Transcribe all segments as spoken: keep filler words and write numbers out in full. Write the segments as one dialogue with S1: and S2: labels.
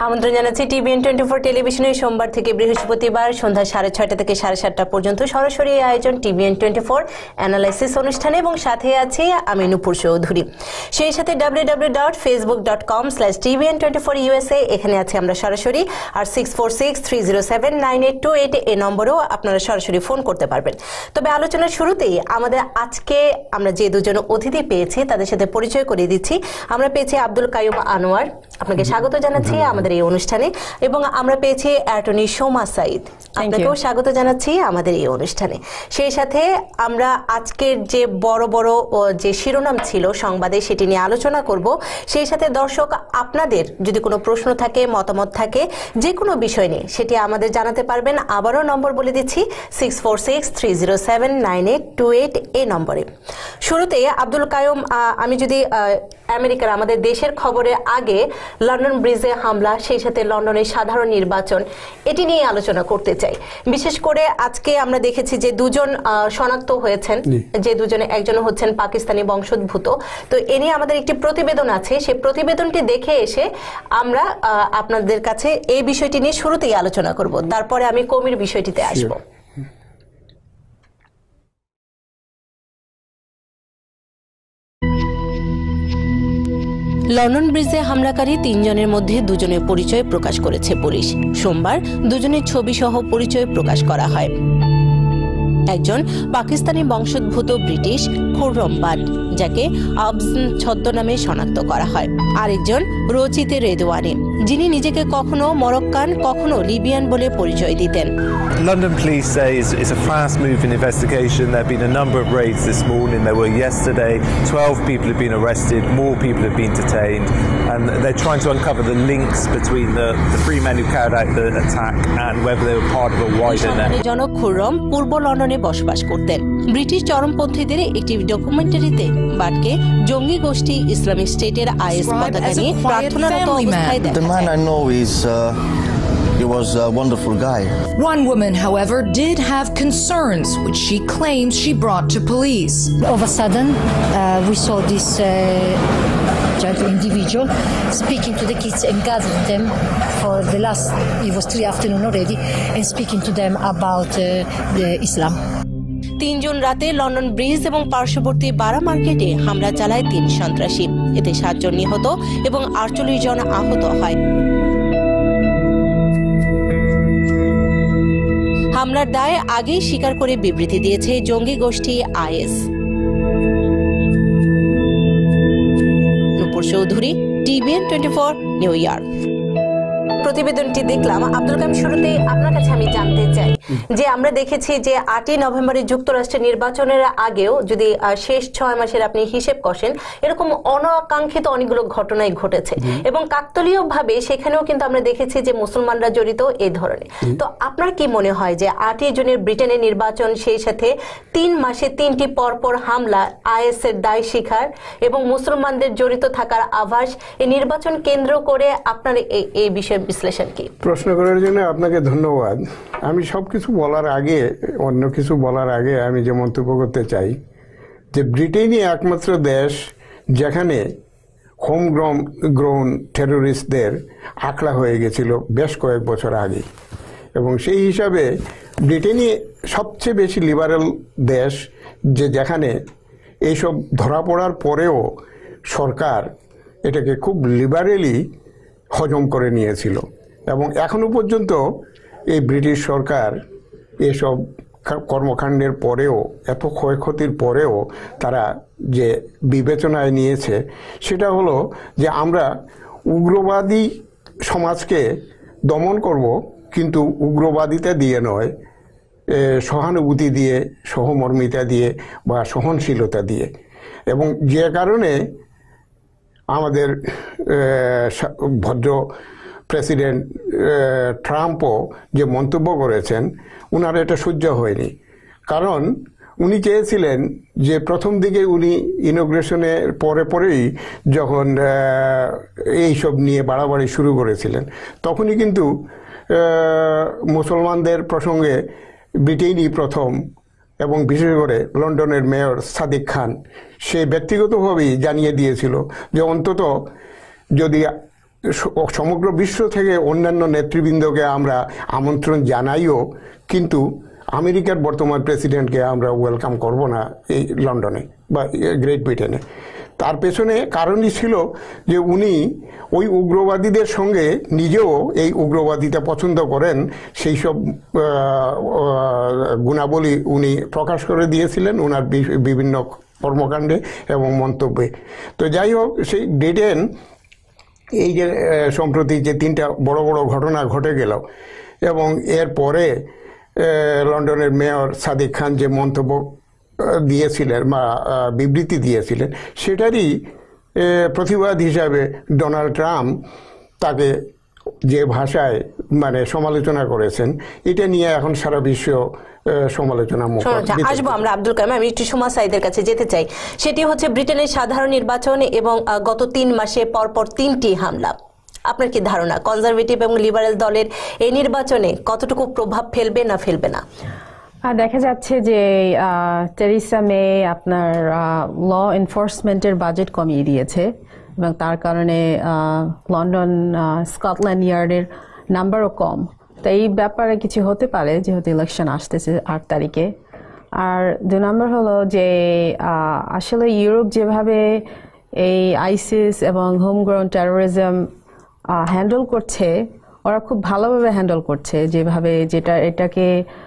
S1: আমন্ত্রণ জানাচ্ছি TVN twenty four টেলিভিশনে সোমবার থেকে বৃহস্পতিবার সন্ধ্যা সাড়ে ছয়টা থেকে সাড়ে সাতটা পর্যন্ত সরাসরি আয়োজন টিভিএন টোয়েন্টি ফোর অ্যানালাইসিস অনুষ্ঠানে এবং সাথে আছি আমি নূপুর চৌধুরী। সেই সাথে W W W dot Facebook dot com slash TVN twenty four USA এখানে আছি আমরা সরাসরি। আর six four six three zero seven nine eight two eight এই নম্বরেও আপনারা সরাসরি ফোন করতে পারবেন। তবে আলোচনার শুরুতেই আমাদের আজকে আমরা যে দুজন অতিথি পেয়েছি তাদের সাথে পরিচয় করিয়ে দিচ্ছি। আমরা পেয়েছি আব্দুল কাইয়ুম আনোয়ার, আপনাকে স্বাগত জানাচ্ছি আমাদের এই অনুষ্ঠানে, এবং আমরা পেয়েছি অ্যাটর্নি সোমা সাইদ, আপনাকেও স্বাগত জানাচ্ছি আমাদের এই অনুষ্ঠানে। সেই সাথে আমরা আজকের যে বড় বড় যে শিরোনাম ছিল সংবাদে সেটি নিয়ে আলোচনা করব। সেই সাথে দর্শক আপনাদের যদি কোনো প্রশ্ন থাকে, মতামত থাকে যে কোনো বিষয় নিয়ে সেটি আমাদের জানাতে পারবেন। আবারও নম্বর বলে দিচ্ছি six four six three zero seven nine eight two eight এই নম্বরে। শুরুতে আব্দুল কাইয়ুম, আমি যদি আমেরিকার আমাদের দেশের খবরের আগে লন্ডন ব্রিজে হামলা, সেই সাথে লন্ডনের সাধারণ নির্বাচন এটি নিয়ে আলোচনা করতে চাই। বিশেষ করে আজকে আমরা দেখেছি যে দুজন শনাক্ত হয়েছেন, যে দুজনে একজন হচ্ছেন পাকিস্তানি বংশোদ্ভূত। তো এ নিয়ে আমাদের একটি প্রতিবেদন আছে, সেই প্রতিবেদনটি দেখে এসে আমরা আপনাদের কাছে এই বিষয়টি নিয়ে শুরুতেই আলোচনা করব, তারপরে আমি কমির বিষয়টিতে আসবো। লন্ডন ব্রিজে হামলাকারী তিনজনের মধ্যে দুজনের পরিচয় প্রকাশ করেছে পুলিশ। সোমবার দুজনের ছবি সহ পরিচয় প্রকাশ করা হয়। একজন পাকিস্তানি বংশোদ্ভূত ব্রিটিশ খুররম বাট, যাকে আবজ ছদ্মনামে শনাক্ত করা হয়। আরেকজন রচিতে রেদওয়ানি, যিনি নিজেকে কখনো মরক্কান কখনো লিবিয়ান বলে পরিচয় দিতেন।
S2: London police say it's, it's a fast-moving investigation. There have been a number of raids this morning. There were yesterday. twelve people have been arrested. More people have been detained. And they're trying to uncover the links between the, the three men who carried out the attack and whether they were part of a wider net.
S1: জনক খুররম পূর্ব লন্ডনে বসবাস করতেন। British চরমপন্থীদের একটি ডকুমেন্টারিতে বাটকে জঙ্গি গোষ্ঠী Islamic স্টেটের is পতাকা নিয়ে প্রার্থনারত অবস্থায় দেখা যায়।
S3: The man I know is uh... He was a wonderful guy.
S4: One woman, however, did have concerns, which she claims she brought to police.
S5: All of a sudden, uh, we saw this uh, gentle individual speaking to the kids and gathering them for the last, it was three afternoon already, and speaking to them about uh, the Islam.
S1: তিনজন রাতে London bridge এবং পার্শ্ববর্তী বারা মার্কেটে হামলা চালায় তিন সন্ত্রাসী। এতে সাতজন নিহত এবং আটচল্লিশ জন আহত হয়। হামলার দায় আগেই স্বীকার করে বিবৃতি দিয়েছে জঙ্গি গোষ্ঠী IS. Nupur Chowdhury, TVN twenty four, New York. প্রতিবেদনটি দেখলাম। আব্দুল কাইয়ুম, শুরুতে আপনার কাছে আমি জানতে চাই যে আমরা দেখেছি যে আটই নভেম্বরে যুক্তরাষ্ট্রের নির্বাচনের আগেও যদি শেষ ছয় মাসের আপনি হিসেব কষেন, এরকম অনাকাঙ্ক্ষিত অনেকগুলো ঘটনাই ঘটেছে এবং কাকতালীয় ভাবে সেখানেও কিন্তু আমরা দেখেছি যে মুসলমানরা জড়িত এই ধরনের। তো আপনার কি মনে হয় যে আটই জুনের ব্রিটেনের নির্বাচন, সেই সাথে তিন মাসে তিনটি পরপর হামলা, আইএস এর দায় স্বীকার এবং মুসলমানদের জড়িত থাকার আভাস, এই নির্বাচন কেন্দ্র করে আপনার এই বিষয়ে বিশ্লেষণ কি?
S6: প্রশ্ন করার জন্য আপনাকে ধন্যবাদ। আমি সব কিছু বলার আগে, অন্য কিছু বলার আগে আমি যে মন্তব্য করতে চাই যে ব্রিটেনই একমাত্র দেশ যেখানে হোম গ্রোন গ্রোন টেরোরিস্টদের আঁকড়া হয়ে গেছিল বেশ কয়েক বছর আগে, এবং সেই হিসাবে ব্রিটেনই সবচেয়ে বেশি লিবারেল দেশ, যে যেখানে এইসব ধরা পড়ার পরেও সরকার এটাকে খুব লিবারেলি হজম করে নিয়েছিল। এবং এখনো পর্যন্ত এই ব্রিটিশ সরকার এসব কর্মকাণ্ডের পরেও, এত ক্ষয়ক্ষতির পরেও তারা যে বিবেচনায় নিয়েছে সেটা হলো যে আমরা উগ্রবাদী সমাজকে দমন করব, কিন্তু উগ্রবাদিতা দিয়ে নয়, সহানুভূতি দিয়ে, সহমর্মিতা দিয়ে বা সহনশীলতা দিয়ে। এবং যে কারণে আমাদের ভদ্র প্রেসিডেন্ট ট্রাম্পও যে মন্তব্য করেছেন, উনার এটা সহ্য হয়নি। কারণ উনি চেয়েছিলেন যে প্রথম দিকে উনি ইনোগ্রেশনের পরে পরেই যখন এইসব নিয়ে বাড়াবাড়ি শুরু করেছিলেন, তখনই কিন্তু মুসলমানদের প্রসঙ্গে ব্রিটেনই প্রথম, এবং বিশেষ করে লন্ডনের মেয়র সাদিক খান সে ব্যক্তিগতভাবেই জানিয়ে দিয়েছিল যে অন্তত যদি সমগ্র বিশ্ব থেকে অন্যান্য নেতৃবৃন্দকে আমরা আমন্ত্রণ জানাইও, কিন্তু আমেরিকার বর্তমান প্রেসিডেন্টকে আমরা ওয়েলকাম করব না এই লন্ডনে বা গ্রেট ব্রিটেনে। তার পেছনে কারণই ছিল যে উনি ওই উগ্রবাদীদের সঙ্গে নিজেও এই উগ্রবাদিতা পছন্দ করেন, সেই সব গুণাবলী উনি প্রকাশ করে দিয়েছিলেন ওনার বিভিন্ন কর্মকাণ্ডে এবং মন্তব্যে। তো যাই হোক, সেই ব্রিটেন এই যে সম্প্রতি যে তিনটা বড় বড় ঘটনা ঘটে গেল এবং এরপরে লন্ডনের মেয়র সাদিক খান যে মন্তব্য দিয়েছিলেন বা বিবৃতি দিয়েছিলেন, সেটারই প্রতিবাদ হিসাবে ডোনাল্ড ট্রাম্প তাকে যে ভাষায় মানে সমালোচনা করেছেন, এটা নিয়ে এখন সারা বিশ্ব সমালোচনা মুখর।
S1: আসবো আমরা আব্দুল কালাম, আমি একটু সুমা সাইদের কাছে যেতে চাই। সেটি হচ্ছে ব্রিটেনের সাধারণ নির্বাচন এবং গত তিন মাসে পরপর তিনটি হামলা। আপনার কি ধারণা কনজারভেটিভ এবং লিবারেল দলের এই নির্বাচনে কতটুকু প্রভাব ফেলবে না ফেলবে না?
S7: দেখা যাচ্ছে যে টেরিসা মে আপনার ল এনফোর্সমেন্টের বাজেট কমিয়ে দিয়েছে এবং তার কারণে লন্ডন স্কটল্যান্ড ইয়ার্ডের নাম্বারও কম। তো এই ব্যাপারে কিছু হতে পারে যেহেতু ইলেকশন আসতেছে আট তারিখে। আর দু নম্বর হলো যে আসলে ইউরোপ যেভাবে এই আইসিস এবং হোমগ্রাউন্ড টেরোরিজম হ্যান্ডেল করছে, ওরা খুব ভালোভাবে হ্যান্ডেল করছে, যেভাবে যেটা এটাকে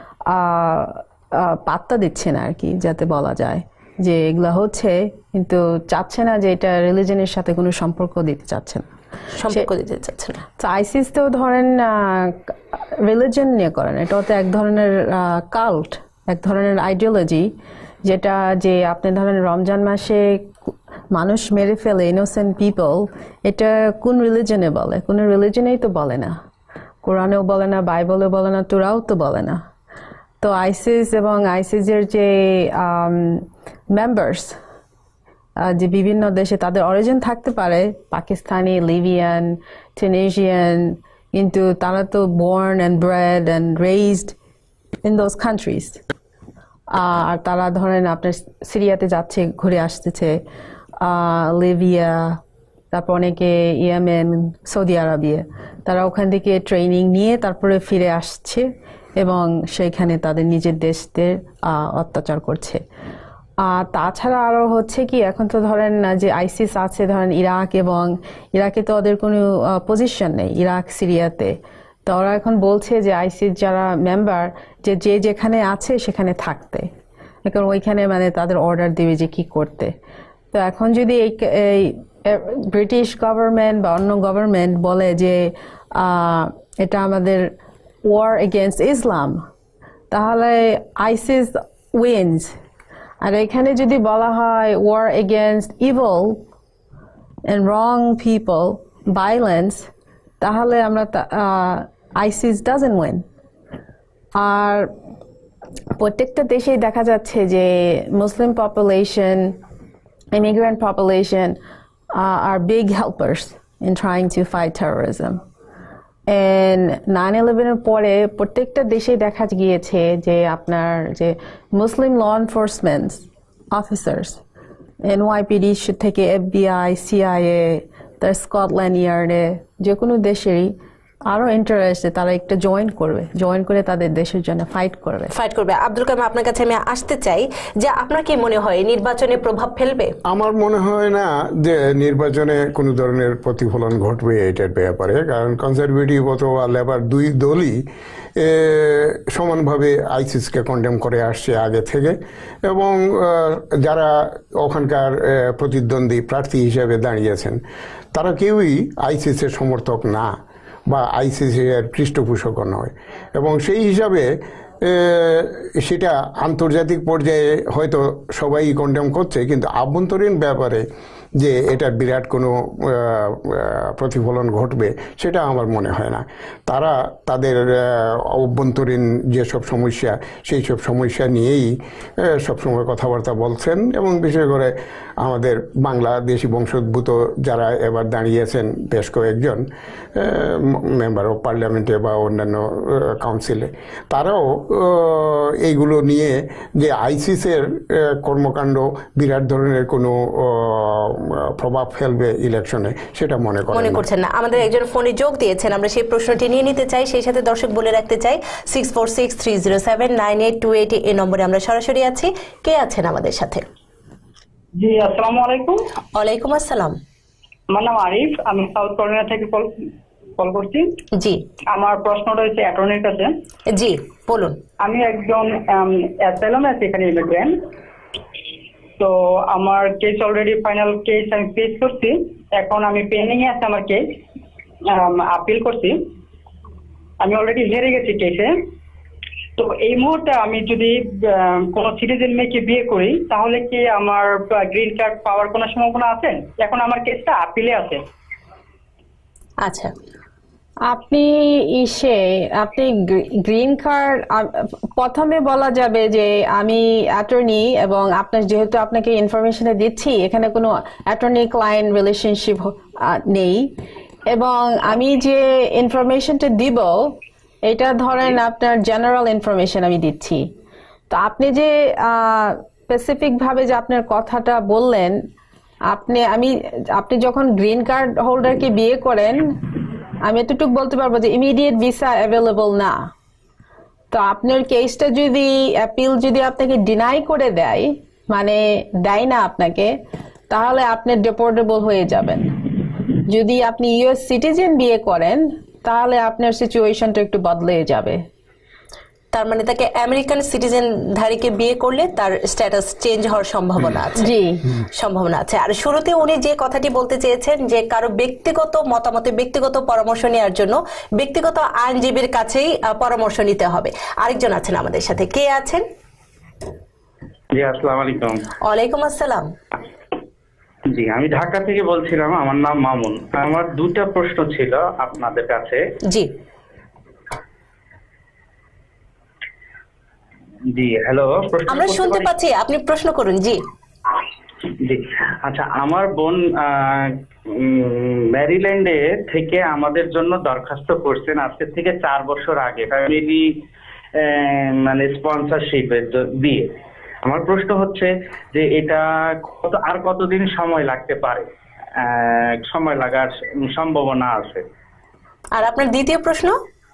S7: পাত্তা দিচ্ছে না আর কি, যাতে বলা যায় যে এগুলা হচ্ছে, কিন্তু চাচ্ছে না যে এটা রিলিজনের সাথে কোনো সম্পর্ক দিতে চাচ্ছে না,
S1: সম্পর্ক দিতে চাচ্ছে না।
S7: তো আইসিস তো ধরেন রিলিজন নিয়ে করেন, এটা তো এক ধরনের কাল্ট, এক ধরনের আইডিওলজি, যেটা যে আপনি ধরেন রমজান মাসে মানুষ মেরে ফেলে ইনোসেন্ট পিপল, এটা কোন রিলিজনে বলে? কোন রিলিজনেই তো বলে না, কোরআনেও বলে না, বাইবেলেও বলে না, তোরাও তো বলে না। তো আইসিস এবং আইসিসের যে মেম্বার্স যে বিভিন্ন দেশে তাদের অরিজিন থাকতে পারে, পাকিস্তানি, লিবিয়ান, টিউনিশিয়ান, কিন্তু তারা তো born and bred and raised in those countries। আর তারা ধরেন আপনার সিরিয়াতে যাচ্ছে, ঘুরে আসতেছে, লিবিয়া, তারপর অনেকে ইয়েমেন, সৌদি আরবিয়া, তারা ওখান থেকে ট্রেনিং নিয়ে তারপরে ফিরে আসছে এবং সেইখানে তাদের নিজের দেশদের অত্যাচার করছে। আর তাছাড়া আরও হচ্ছে কি, এখন তো ধরেন যে আইসিস আছে ধরেন ইরাক, এবং ইরাকে তো ওদের কোনো পজিশন নেই, ইরাক সিরিয়াতে। তো ওরা এখন বলছে যে আইসিস যারা মেম্বার, যে যে যেখানে আছে সেখানে থাকতে, এখন ওইখানে মানে তাদের অর্ডার দেবে যে কি করতে। তো এখন যদি এই ব্রিটিশ গভর্নমেন্ট বা অন্য গভর্নমেন্ট বলে যে এটা আমাদের ওয়ার এগেনস্ট ইসলাম, তাহলে আইসিস উইন্স। আর এখানে যদি বলা হয় war against evil and wrong people, violence, তাহলে আমরা আইসিস ডাজন্ট উইন। আর প্রত্যেকটা দেশেই দেখা যাচ্ছে যে Muslim population, immigrant population uh, are big helpers in trying to fight terrorism. And nine eleven এর পরে প্রত্যেকটা দেশে দেখা গিয়েছে যে আপনার যে Muslim law enforcement officers, NYPD থেকে এফবিআই, সিআইএ, তার স্কটল্যান্ড ইয়ার্ডে, যে কোনো দেশেরই আরো ইন্টারেস্টে তারা একটা জয়েন করবে, জয়েন করে তাদের দেশের জন্য ফাইট করবে
S1: ফাইট করবে আব্দুল কালাম, আপনার কাছে আমি আসতে চাই যে আপনার কি মনে হয় নির্বাচনে প্রভাব ফেলবে?
S6: আমার মনে হয় না যে নির্বাচনে কোনো ধরনের প্রতিফলন ঘটবে এটার ব্যাপারে, কারণ কনজারভেটিভ অথবা লেবার দুই দলই সমানভাবে আইসিসকে কন্ডেম করে আসছে আগে থেকে, এবং যারা ওখানকার প্রতিদ্বন্দ্বী প্রার্থী হিসেবে দাঁড়িয়েছেন তারা কেউই আইসিসের সমর্থক না বা আইসিসের পৃষ্ঠপোষক নয়, এবং সেই হিসাবে সেটা আন্তর্জাতিক পর্যায়ে হয়তো সবাই কন্ডেম করছে, কিন্তু আভ্যন্তরীণ ব্যাপারে যে এটার বিরাট কোনো প্রতিফলন ঘটবে সেটা আমার মনে হয় না। তারা তাদের অভ্যন্তরীণ যেসব সমস্যা সেই সব সমস্যা নিয়েই সবসময় কথাবার্তা বলছেন, এবং বিশেষ করে আমাদের বাংলাদেশি বংশোদ্ভূত যারা এবার দাঁড়িয়েছেন বেশ কয়েকজন মেম্বার অফ পার্লামেন্টে বা অন্যান্য কাউন্সিলে, তারাও এইগুলো নিয়ে যে আইসিসের কর্মকাণ্ড বিরাট ধরনের কোনো প্রভাব ফেলবে ইলেকশনে সেটা মনে করেন
S1: মনে করছেন না। আমাদের একজন ফোনে যোগ দিয়েছেন, আমরা সেই প্রশ্নটি নিয়ে নিতে চাই। সেই সাথে দর্শক বলে রাখতে চাই six four six three zero seven nine eight two eight এই নম্বরে আমরা সরাসরি আছি। কে আছেন আমাদের সাথে?
S8: জি, আসসালামু আলাইকুম।
S1: ওয়ালাইকুম আসসালাম।
S8: আমার নাম আরিফ, আমি সাউথ ক্যারোলিনা থেকে কল কল করছি।
S1: জি,
S8: আমার প্রশ্নটা হচ্ছে অ্যাটর্নির কাছে।
S1: জি বলুন।
S8: আমি একজন অ্যাসাইলাম আছি, এখানে ইমিগ্রেন্ট। তো আমার কেস অলরেডি ফাইনাল কেস আমি পেশ করছি, এখন আমি পেন্ডিং এ আছে আমার কেস, আপিল করছি, আমি অলরেডি হেরে গেছি কেসে। তো এই মুহূর্তে আমি যদি কোনো সিটিজেন মেয়েকে বিয়ে করি তাহলে কি আমার গ্রিন কার্ড পাওয়ার কোনো সম্ভাবনা আছে? এখন আমার কেসটা আপিলে আছে।
S1: আচ্ছা,
S7: আপনি ইসে আপনি গ্রিন কার্ড প্রথমে বলা যাবে যে আমি অ্যাটর্নি, এবং আপনার যেহেতু আপনাকে ইনফরমেশনে দিচ্ছি এখানে কোনো অ্যাটর্নি ক্লায়েন্ট রিলেশনশিপ নেই, এবং আমি যে ইনফরমেশনটা দিব এটা ধরেন আপনার জেনারেল ইনফরমেশন আমি দিচ্ছি। তো আপনি যে স্পেসিফিক ভাবে যে আপনার কথাটা বললেন, আপনি আমি আপনি যখন গ্রিন কার্ড হোল্ডারকে বিয়ে করেন, আমি এতটুকু বলতে পারবো যে ইমিডিয়েট ভিসা অ্যাভেলেবল না। তো আপনার কেসটা যদি অ্যাপিল যদি আপনাকে ডিনাই করে দেয়, মানে দেয় না আপনাকে, তাহলে আপনি ডিপোর্টেবল হয়ে যাবেন। যদি আপনি ইউএস সিটিজেন বিয়ে করেন তাহলে আপনার সিচুয়েশনটা একটু বদলে যাবে।
S1: তার মানে তাকে আমেরিকান সিটিজেন ধারীকে বিয়ে করলে তার স্ট্যাটাস চেঞ্জ হওয়ার সম্ভাবনা আছে।
S7: জি,
S1: সম্ভাবনা আছে। আর শুরুতে উনি যে কথাটি বলতে চেয়েছেন যে কারো ব্যক্তিগত মতামতে ব্যক্তিগত পরামর্শ নেওয়ার জন্য ব্যক্তিগত আইনজীবীর কাছেই পরামর্শ নিতে হবে। আরেকজন আছেন আমাদের সাথে, কে আছেন?
S9: জি, আসসালামু আলাইকুম।
S1: ওয়ালাইকুম আসসালাম।
S9: জি, আমি ঢাকা থেকে বলছিলাম, আমার নাম মামুন। আমার দুটা প্রশ্ন ছিল আপনাদের কাছে।
S1: জি
S9: জি হ্যালো,
S1: আমরা শুনতে পাচ্ছি, আপনি প্রশ্ন করুন। জি
S9: জি আচ্ছা, আমার বোন ম্যারিল্যান্ডে থেকে আমাদের জন্য দরখাস্ত করছেন আজকে থেকে চার বছর আগে, ফ্যামিলি মানে স্পন্সরশিপের দিয়ে। আমার প্রশ্ন হচ্ছে যে এটা কত আর কতদিন সময় লাগতে পারে, সময় লাগার সম্ভাবনা আছে?
S1: আর আপনার দ্বিতীয় প্রশ্ন?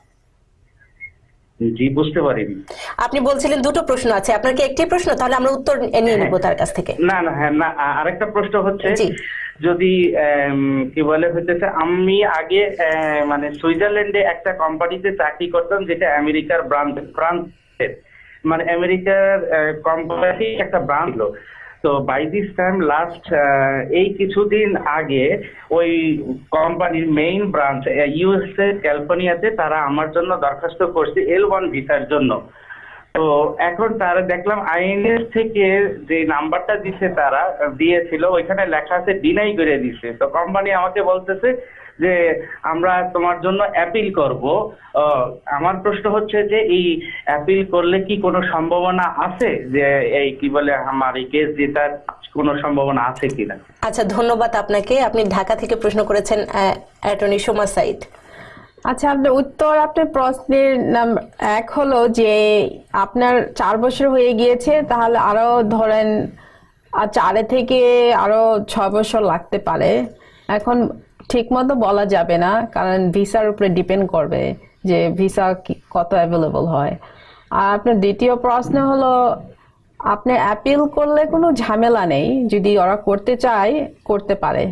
S9: জি, বুঝতে পারিনি।
S1: আপনি বলছিলেন দুটো প্রশ্ন আছে, আপনার কি একটি প্রশ্ন? তাহলে আমরা উত্তর নিয়ে নেব তার কাছ থেকে।
S9: না না হ্যাঁ না, আরেকটা প্রশ্ন হচ্ছে যদি কি বলে হইতেছে, আমি আগে মানে সুইজারল্যান্ডে একটা কোম্পানিতে চাকরি করতাম যেটা আমেরিকার ব্রাঞ্চ ব্রাঞ্চের মানে আমেরিকার কোম্পানি একটা ব্রাঞ্চ ছিল। তো বাই দিস টাইম লাস্ট এই কিছুদিন আগে ওই কোম্পানির মেইন ব্রাঞ্চ ইউএসএ ক্যালিফোর্নিয়াতে তারা আমার জন্য দরখাস্ত করছে এল ওয়ান ভিসার জন্য। তো এখন তারা দেখলাম আইএনএস থেকে যে নাম্বারটা দিছে তারা দিয়েছিল ওইখানে লেখা আছে ডিনাই করে দিছে। তো কোম্পানি আমাকে বলতেছে যে আমরা তোমার জন্য অ্যাপিল করব। আমার প্রশ্ন হচ্ছে যে এই অ্যাপিল করলে কি কোনো সম্ভাবনা আছে যে এই কি বলে আমার এই কেস জেতার কোনো সম্ভাবনা আছে কিনা?
S1: আচ্ছা, ধন্যবাদ আপনাকে। আপনি ঢাকা থেকে প্রশ্ন করেছেন অ্যাটর্নি সোমা সাইদ।
S7: আচ্ছা, আপনার উত্তর আপনার প্রশ্নের নাম্বার এক হলো যে আপনার চার বছর হয়ে গিয়েছে, তাহলে আরো ধরেন চারে থেকে আরো ছয় বছর লাগতে পারে। এখন ঠিক মতো বলা যাবে না, কারণ ভিসার উপরে ডিপেন্ড করবে যে ভিসা কত অ্যাভেলেবল হয়। আর আপনার দ্বিতীয় প্রশ্ন হলো আপনি অ্যাপিল করলে কোনো ঝামেলা নেই, যদি ওরা করতে চায় করতে পারে।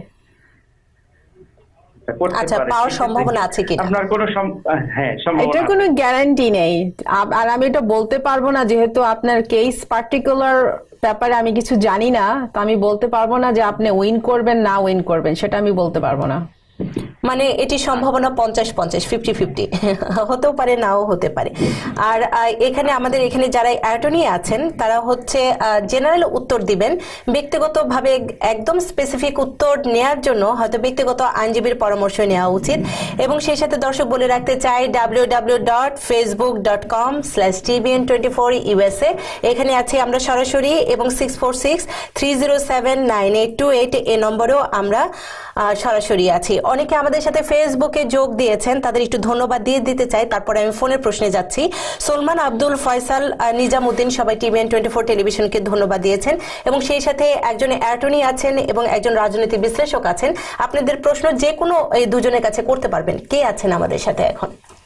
S1: আচ্ছা, পাওয়ার সম্ভাবনা আছে কিনা?
S9: আপনার কোনো হ্যাঁ সম্ভাবনা,
S7: এটা কোনো গ্যারান্টি নেই। আর আমি এটা বলতে পারবো না, যেহেতু আপনার কেস পার্টিকুলার ব্যাপারে আমি কিছু জানি না, তো আমি বলতে পারবো না যে আপনি উইন করবেন না উইন করবেন, সেটা আমি বলতে পারবো না।
S1: মানে এটি সম্ভাবনা পঞ্চাশ পঞ্চাশ, ফিফটি ফিফটি হতেও পারে, নাও হতে পারে। আর এখানে আমাদের এখানে যারা অ্যাটর্নি আছেন তারা হচ্ছে জেনারেল উত্তর দিবেন। ব্যক্তিগতভাবে একদম স্পেসিফিক উত্তর নেয়ার জন্য হয়তো ব্যক্তিগত আইনজীবীর পরামর্শ নেওয়া উচিত। এবং সেই সাথে দর্শক বলে রাখতে চাই W W W dot Facebook dot com slash TVN twenty four USA, এখানে আছি আমরা সরাসরি, এবং six four six three zero seven nine eight two eight এ নম্বরেও আমরা সরাসরি আছি। অনেকে আমাদের আমাদের সাথে ফেসবুকে যোগ দিয়েছেন তাদের একটু ধন্যবাদ দিয়ে দিতে চাই, তারপরে আমি ফোনের প্রশ্নে যাচ্ছি। সলমান আব্দুল ফয়সাল, নিজামুদ্দিন সবাই টিভিএন টোয়েন্টি ফোর টেলিভিশনকে ধন্যবাদ দিয়েছেন এবং সেই সাথে একজন অ্যাটর্নি আছেন এবং একজন রাজনৈতিক বিশ্লেষক আছেন। আপনাদের প্রশ্ন যে কোনো এই দুজনের কাছে করতে পারবেন। কে আছেন আমাদের সাথে এখন?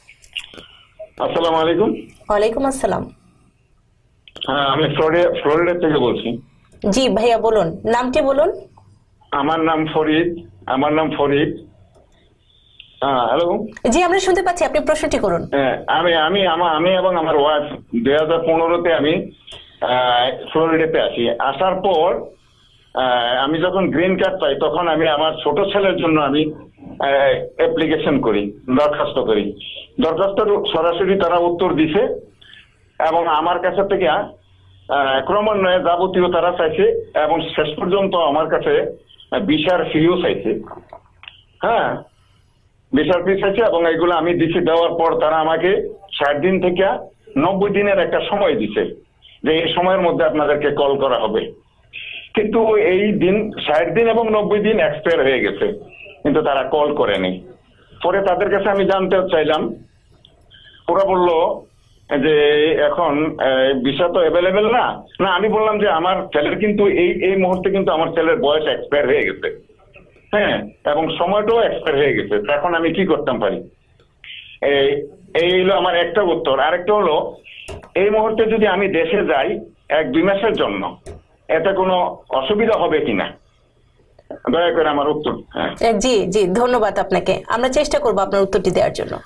S10: আসসালামু আলাইকুম।
S1: ওয়ালাইকুম আসসালাম।
S10: হ্যাঁ, আমি ফ্লোরিডা ফ্লোরিডা থেকে বলছি।
S1: জি ভাইয়া বলুন, নামটি বলুন।
S10: আমার নাম ফরিদ। আমার নাম ফরিদ। হ্যাঁ, হ্যালো।
S1: জি আমরা শুনতে পাচ্ছি, আপনি প্রশ্নটি করুন।
S10: হ্যাঁ, আমি আমি আমি এবং আমার ওয়াইফ দুই হাজার পনেরোতে আমি ফ্লোরিডাতে আসি। আসার পর আমি যখন গ্রিন কার্ড পাই তখন আমি আমার ছোট ছেলের জন্য আমি অ্যাপ্লিকেশন করি, দরখাস্ত করি। দরখাস্ত সরাসরি তারা উত্তর দিছে এবং আমার কাছে থেকে ক্রমান্বয়ে যাবতীয় তারা চাইছে এবং শেষ পর্যন্ত আমার কাছে ভিসার ফিও চাইছে। হ্যাঁ, ভিসার ফি চাইছে এবং এগুলো আমি দিছি। দেওয়ার পর তারা আমাকে ষাট দিন থেকে নব্বই দিনের একটা সময় দিছে যে এই সময়ের মধ্যে আপনাদেরকে কল করা হবে। কিন্তু এই দিন ষাট দিন এবং নব্বই দিন এক্সপায়ার হয়ে গেছে, কিন্তু তারা কল করেনি। পরে তাদের কাছে আমি জানতে চাইলাম, ওরা বললো যে এখন ভিসা তো অ্যাভেলেবেল না। না, আমি বললাম যে আমার ছেলের কিন্তু এই এই মুহূর্তে কিন্তু আমার ছেলের বয়স এক্সপায়ার হয়ে গেছে, হ্যাঁ, এবং সময়টাও এক্সপায়ার হয়ে গেছে। এখন আমি কি করতাম পারি? এই এই হলো আমার একটা উত্তর। আরেকটা হলো, এই মুহূর্তে যদি আমি দেশে যাই এক দুই মাসের জন্য, এতে কোনো অসুবিধা হবে কিনা? দয়া করে আমার উত্তর।
S1: জি জি ধন্যবাদ আপনাকে, আমরা চেষ্টা করবো আপনার উত্তরটি দেওয়ার জন্য।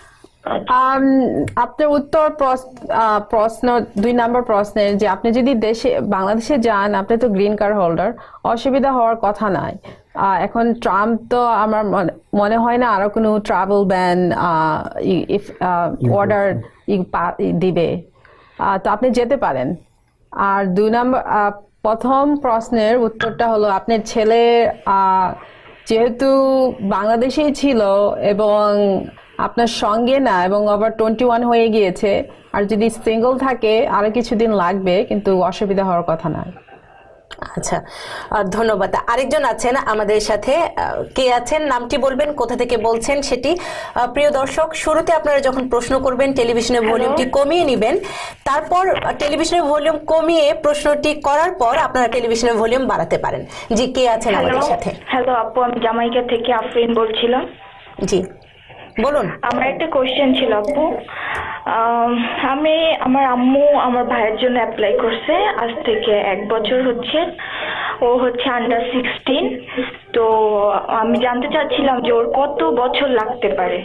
S7: আপনার উত্তর প্রশ্ন দুই নম্বর প্রশ্নের যে আপনি যদি দেশে বাংলাদেশে যান, আপনি তো গ্রিন কার্ড হোল্ডার, অসুবিধা হওয়ার কথা নয়। এখন ট্রাম্প তো আমার মনে হয় না আরো কোনো ট্রাভেল ব্যান অর্ডার দিবে, তো আপনি যেতে পারেন। আর দুই নম্বর প্রথম প্রশ্নের উত্তরটা হলো, আপনার ছেলে যেহেতু বাংলাদেশেই ছিল এবং আপনার সঙ্গে না, এবং আবার টোয়েন্টি ওয়ান হয়ে গিয়েছে, আর যদি সিঙ্গল থাকে আরো কিছুদিন লাগবে, কিন্তু অসুবিধা হওয়ার কথা নয়।
S1: আচ্ছা, ধন্যবাদ। আরেকজন আছেন আমাদের সাথে, কে আছেন নামটি বলবেন, কোথা থেকে বলছেন সেটি। প্রিয় দর্শক, শুরুতে আপনারা যখন প্রশ্ন করবেন টেলিভিশনের ভলিউমটি কমিয়ে নেবেন, তারপর টেলিভিশনের ভলিউম কমিয়ে প্রশ্নটি করার পর আপনারা টেলিভিশনের ভলিউম বাড়াতে পারেন। জি, কে আছেন আমাদের সাথে?
S11: হ্যালো আপু, আমি জামাইকা থেকে আফরিন বলছিলাম।
S1: জি বলুন।
S11: আমার একটা কোশ্চেন ছিল আপু। আমি আমার আম্মু আমার ভাইয়ের জন্য অ্যাপ্লাই করছে, আজ থেকে এক বছর হচ্ছে। ও হচ্ছে আন্ডার সিক্সটিন। তো আমি জানতে চাচ্ছিলাম যে ওর কত বছর লাগতে পারে।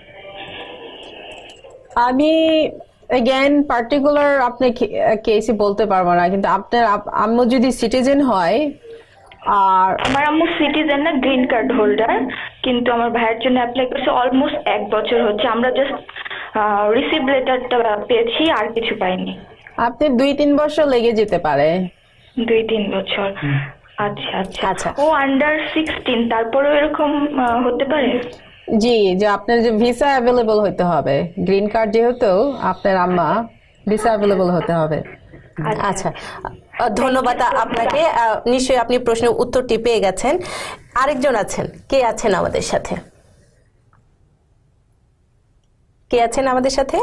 S7: আমি এগেন পার্টিকুলার আপনি কেসে বলতে পারবো না, কিন্তু আপনার আম্মু যদি সিটিজেন হয়, আর
S11: আমার আম্মু সিটিজেন না, গ্রিন কার্ড হোল্ডার, কিন্তু আমার ভাইয়ের জন্য অ্যাপ্লাই করছে অলমোস্ট এক বছর হচ্ছে। আমরা জাস্ট রিসিভ লেটারটা পেয়েছি, আর কিছু পাইনি।
S7: আপনি দুই তিন বছর লেগে যেতে পারে।
S11: দুই তিন বছর, আচ্ছা আচ্ছা আচ্ছা। ও আন্ডার সিক্সটিন, তারপরেও এরকম হতে পারে?
S7: জি, যে আপনার যে ভিসা অ্যাভেলেবল হতে হবে, গ্রিন কার্ড যেহেতু আপনার আম্মা, ভিসা অ্যাভেলেবল হতে হবে।
S1: আচ্ছা, ধন্যবাদ আপনাকে। নিশ্চয়ই আপনি প্রশ্নের উত্তরটি পেয়ে গেছেন। আরেকজন আছেন, কে আছেন আমাদের সাথে? কে আছেন আমাদের সাথে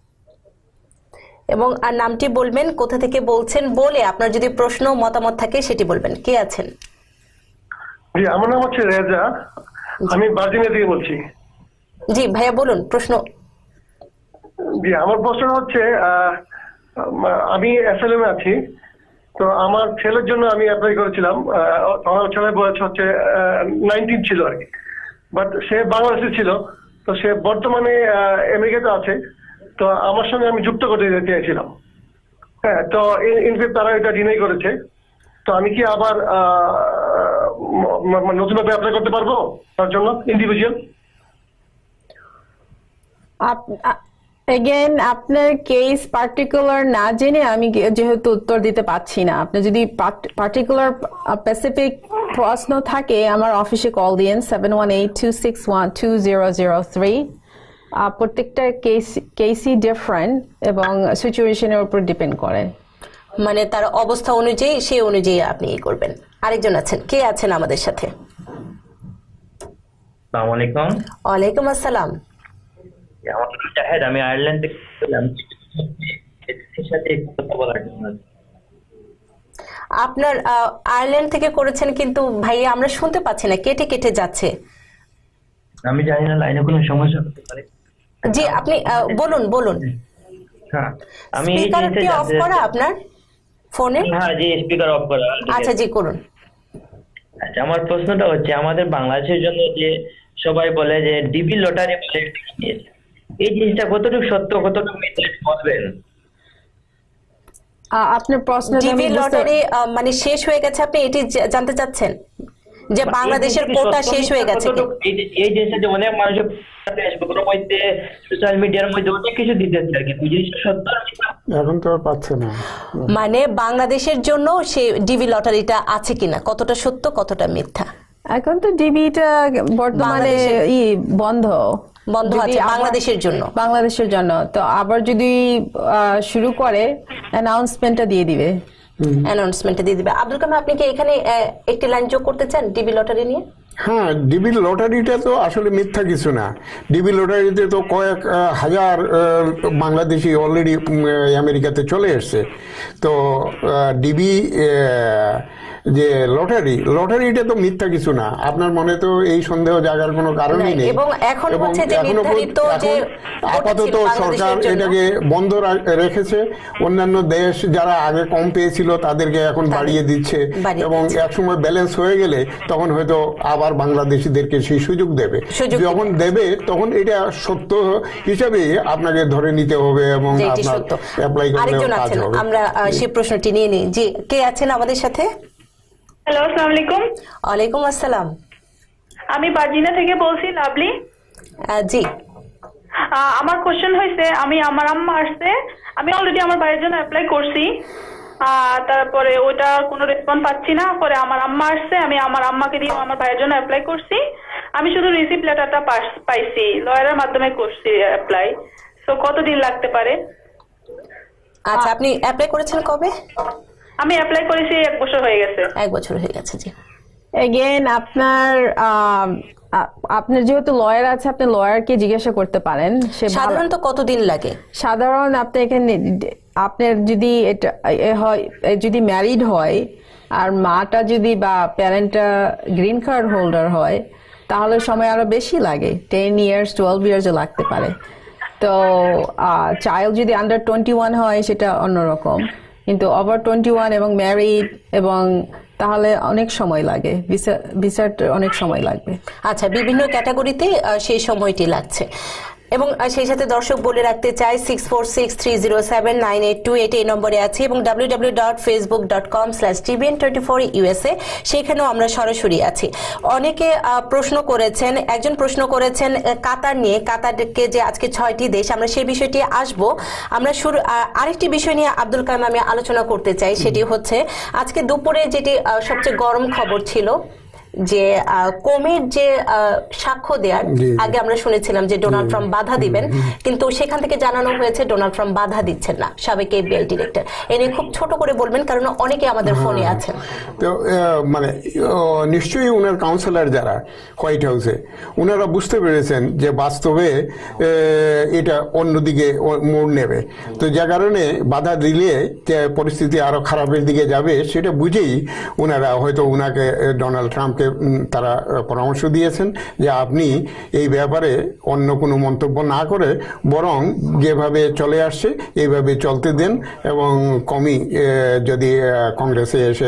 S1: এবং আর নামটি বলবেন, কোথা থেকে বলছেন, বলে আপনার যদি প্রশ্ন মতামত থাকে সেটি বলবেন। কে আছেন?
S12: জি, আমার নাম হচ্ছে রেজা, আমি ভার্জিনিয়া থেকে বলছি।
S1: জি ভাইয়া বলুন প্রশ্ন।
S12: জি, আমার প্রশ্ন হচ্ছে, আমি এসএলএম এ আছি, তো আমার ছেলের জন্য আমি অ্যাপ্লাই করেছিলাম। আমার ছেলের বয়স হচ্ছে নাইনটিন ছিল আর কি, বাট সে বাংলাদেশে ছিল, তো সে বর্তমানে আমেরিকাতে আছে। তো আমার সঙ্গে আমি যুক্ত করতে চেয়েছিলাম, হ্যাঁ, তো ইনফ্যাক্ট তারা এটা ডিনাই করেছে। তো আমি কি আবার নতুনভাবে অ্যাপ্লাই করতে পারবো তার জন্য ইন্ডিভিজুয়াল?
S7: এগেন আপনার কেস পার্টিকুলার না জেনে আমি যেহেতু উত্তর দিতে পারছি না। আপনি যদি পার্টিকুলার স্পেসিফিক প্রশ্ন থাকে আমার অফিসে কল দিন seven one eight two six one two zero zero three. প্রত্যেকটা কেস কেসই ডিফারেন্ট এবং সিচুয়েশনের উপর ডিপেন্ড করে,
S1: মানে তার অবস্থা অনুযায়ী সেই অনুযায়ী আপনি করবেন। আরেকজন আছেন, কে আছেন আমাদের সাথে?
S13: আসসালামু আলাইকুম।
S1: ওয়ালাইকুম আসসালাম।
S13: আমার নাম জাহেদ, আমি আয়ারল্যান্ড থেকে এসেছিলাম সাথে কথা বলার জন্য।
S1: আপনার আয়ারল্যান্ড থেকে করেছেন, কিন্তু ভাইয়া আমরা শুনতে পাচ্ছি না, কেটে কেটে যাচ্ছে।
S13: আমি জানি না লাইনে কোনো সমস্যা হতে পারে।
S1: জি আপনি বলুন বলুন।
S13: হ্যাঁ আমি
S1: স্পিকার কি অফ করা আপনার ফোনে?
S13: হ্যাঁ জি স্পিকার অফ করা।
S1: আচ্ছা জি করুন।
S13: আচ্ছা আমার প্রশ্নটা হচ্ছে, আমাদের বাংলাদেশের জন্য যে সবাই বলে যে ডিবি লটারি বলে, এই জিনিসটা কতটুকু সত্য কতটুকু মিথ্যা বলবেন?
S7: আপনার প্রশ্ন
S1: ডিবি লটারি মানে শেষ হয়ে গেছে, আপনি এটি জানতে চাচ্ছেন যে বাংলাদেশের কোটা শেষ হয়ে গেছে?
S13: এই জিনিসটা যে অনেক মানুষ ফেসবুকের মধ্যে সোশ্যাল মিডিয়ার মধ্যে অনেক কিছু দিতেছে আর কি, জিনিসটা সত্য
S6: এখন তো আর পাচ্ছে না।
S1: মানে বাংলাদেশের জন্য সেই ডিবি লটারিটা আছে কিনা, কতটা সত্য কতটা মিথ্যা?
S7: এখন তো ডিবিটা বর্তমানে ই বন্ধ
S1: বন্ধ আছে বাংলাদেশের জন্য।
S7: বাংলাদেশের জন্য তো আবার যদি শুরু করে অ্যানাউন্সমেন্টটা দিয়ে দিবে।
S1: অ্যানাউন্সমেন্টটা দিয়ে দিবে। আব্দুল কালাম আপনি কি এখানে একটি লাইন যোগ করতে চান ডিবি লটারি নিয়ে?
S6: হ্যাঁ, ডিবি লটারিটা তো আসলে মিথ্যা কিছু না। ডিবি লটারিতে তো কয়েক হাজার বাংলাদেশি অলরেডি আমেরিকাতে চলে এসছে। তো ডিবি যে লটারি লটারিটা তো মিথ্যা কিছু না। আপনার মনে তো এই সন্দেহ জাগার কোনো কারণই নেই।
S1: এবং এখন হচ্ছে যে নির্ধারিত যে
S6: আপাতত সরকার এটাকে বন্ধ রেখেছে। অন্যান্য দেশ যারা আগে কম পেয়েছিল তাদেরকে এখন বাড়িয়ে দিচ্ছে, এবং একসময় ব্যালেন্স হয়ে গেলে তখন হয়তো আবার বাংলাদেশিদেরকে সেই সুযোগ দেবে। যখন দেবে তখন এটা সত্য হিসাবে আপনাকে ধরে নিতে হবে এবং আপনার অ্যাপ্লাই করলে কাজ হবে।
S1: আমরা সেই প্রশ্নটি নিয়ে নিই। জি কে আছেন আমাদের সাথে?
S11: হ্যালো আসসালামু আলাইকুম।
S1: ওয়ালাইকুম আসসালাম।
S11: আমি বার্জিনা থেকে বলছি, লাভলি।
S1: জি
S11: আমার কোশ্চেন হয়েছে, আমি আমার আম্মা আসছে, আমি অলরেডি আমার ভাইয়ের জন্য অ্যাপ্লাই করছি, তারপরে ওটা কোনো রেসপন্স পাচ্ছি না। পরে আমার আম্মা আসছে, আমি আমার আম্মাকে দিয়ে আমার ভাইয়ের জন্য অ্যাপ্লাই করছি। আমি শুধু রিসিপ্ট লেটারটা পাইছি, লয়ারের মাধ্যমে করছি অ্যাপ্লাই। সো কতদিন লাগতে পারে?
S1: আচ্ছা আপনি অ্যাপ্লাই করেছেন কবে?
S11: আমি অ্যাপ্লাই করেছি এক বছর হয়ে গেছে।
S1: এক বছর হয়ে গেছে। জি
S7: এগেইন আপনার আপনার যেহেতু লয়ার আছে, আপনি লয়ারকে জিজ্ঞাসা করতে পারেন।
S1: সাধারণত কতদিন লাগে?
S7: সাধারণ আপনি এখানে আপনার যদি এটা হয়, যদি ম্যারিড হয় আর মাটা যদি বা প্যারেন্টটা গ্রিন কার্ড হোল্ডার হয় তাহলে সময় আরো বেশি লাগে, টেন ইয়ার্স টুয়েলভ ইয়ার্সও লাগতে পারে। তো চাইল্ড যদি আন্ডার টোয়েন্টি ওয়ান হয় সেটা অন্যরকম, কিন্তু ওভার টোয়েন্টি ওয়ান এবং ম্যারিড এবং তাহলে অনেক সময় লাগে, ভিসা ভিসাটা অনেক সময় লাগবে।
S1: আচ্ছা বিভিন্ন ক্যাটাগরিতে সেই সময়টি লাগছে। এবং সেই সাথে দর্শক বলে রাখতে চাই six four six three zero seven nine eight two eight এই নম্বরে আছে, এবং W W W dot Facebook dot com slash TVN twenty four USA, সেখানেও আমরা সরাসরি আছি। অনেকে প্রশ্ন করেছেন, একজন প্রশ্ন করেছেন কাতার নিয়ে, কাতারকে যে আজকে ছয়টি দেশ, আমরা সেই বিষয়টি আসবো। আমরা শুরু আরেকটি বিষয় নিয়ে আব্দুল কালাম আমি আলোচনা করতে চাই, সেটি হচ্ছে আজকে দুপুরে যেটি সবচেয়ে গরম খবর ছিল যে কমির যে সাক্ষ্য দেওয়ার আগে আমরা শুনেছিলাম যে ডোনাল্ড ট্রাম্প বাধা দিবেন, কিন্তু সেখান থেকে জানানো হয়েছে ডোনাল্ড ট্রাম্প বাধা দিচ্ছেন না। সাবেক এফবিআই ডিরেক্টর, এনে খুব ছোট করে বলবেন কারণ অনেকে আমাদের ফোনে আছেন।
S6: তো মানে নিশ্চয়ই উনার কাউন্সিলর যারা হোয়াইট হাউসে, উনারা বুঝতে পেরেছেন যে বাস্তবে এটা অন্যদিকে মোড় নেবে। তো যে কারণে বাধা দিলে যে পরিস্থিতি আরো খারাপের দিকে যাবে সেটা বুঝেই উনারা হয়তো উনাকে ডোনাল্ড ট্রাম্প তারা পরামর্শ দিয়েছেন যে আপনি এই ব্যাপারে অন্য কোনো মন্তব্য না করে বরং যেভাবে চলে আসছে এইভাবে চলতে দেন, এবং কমি যদি কংগ্রেসে এসে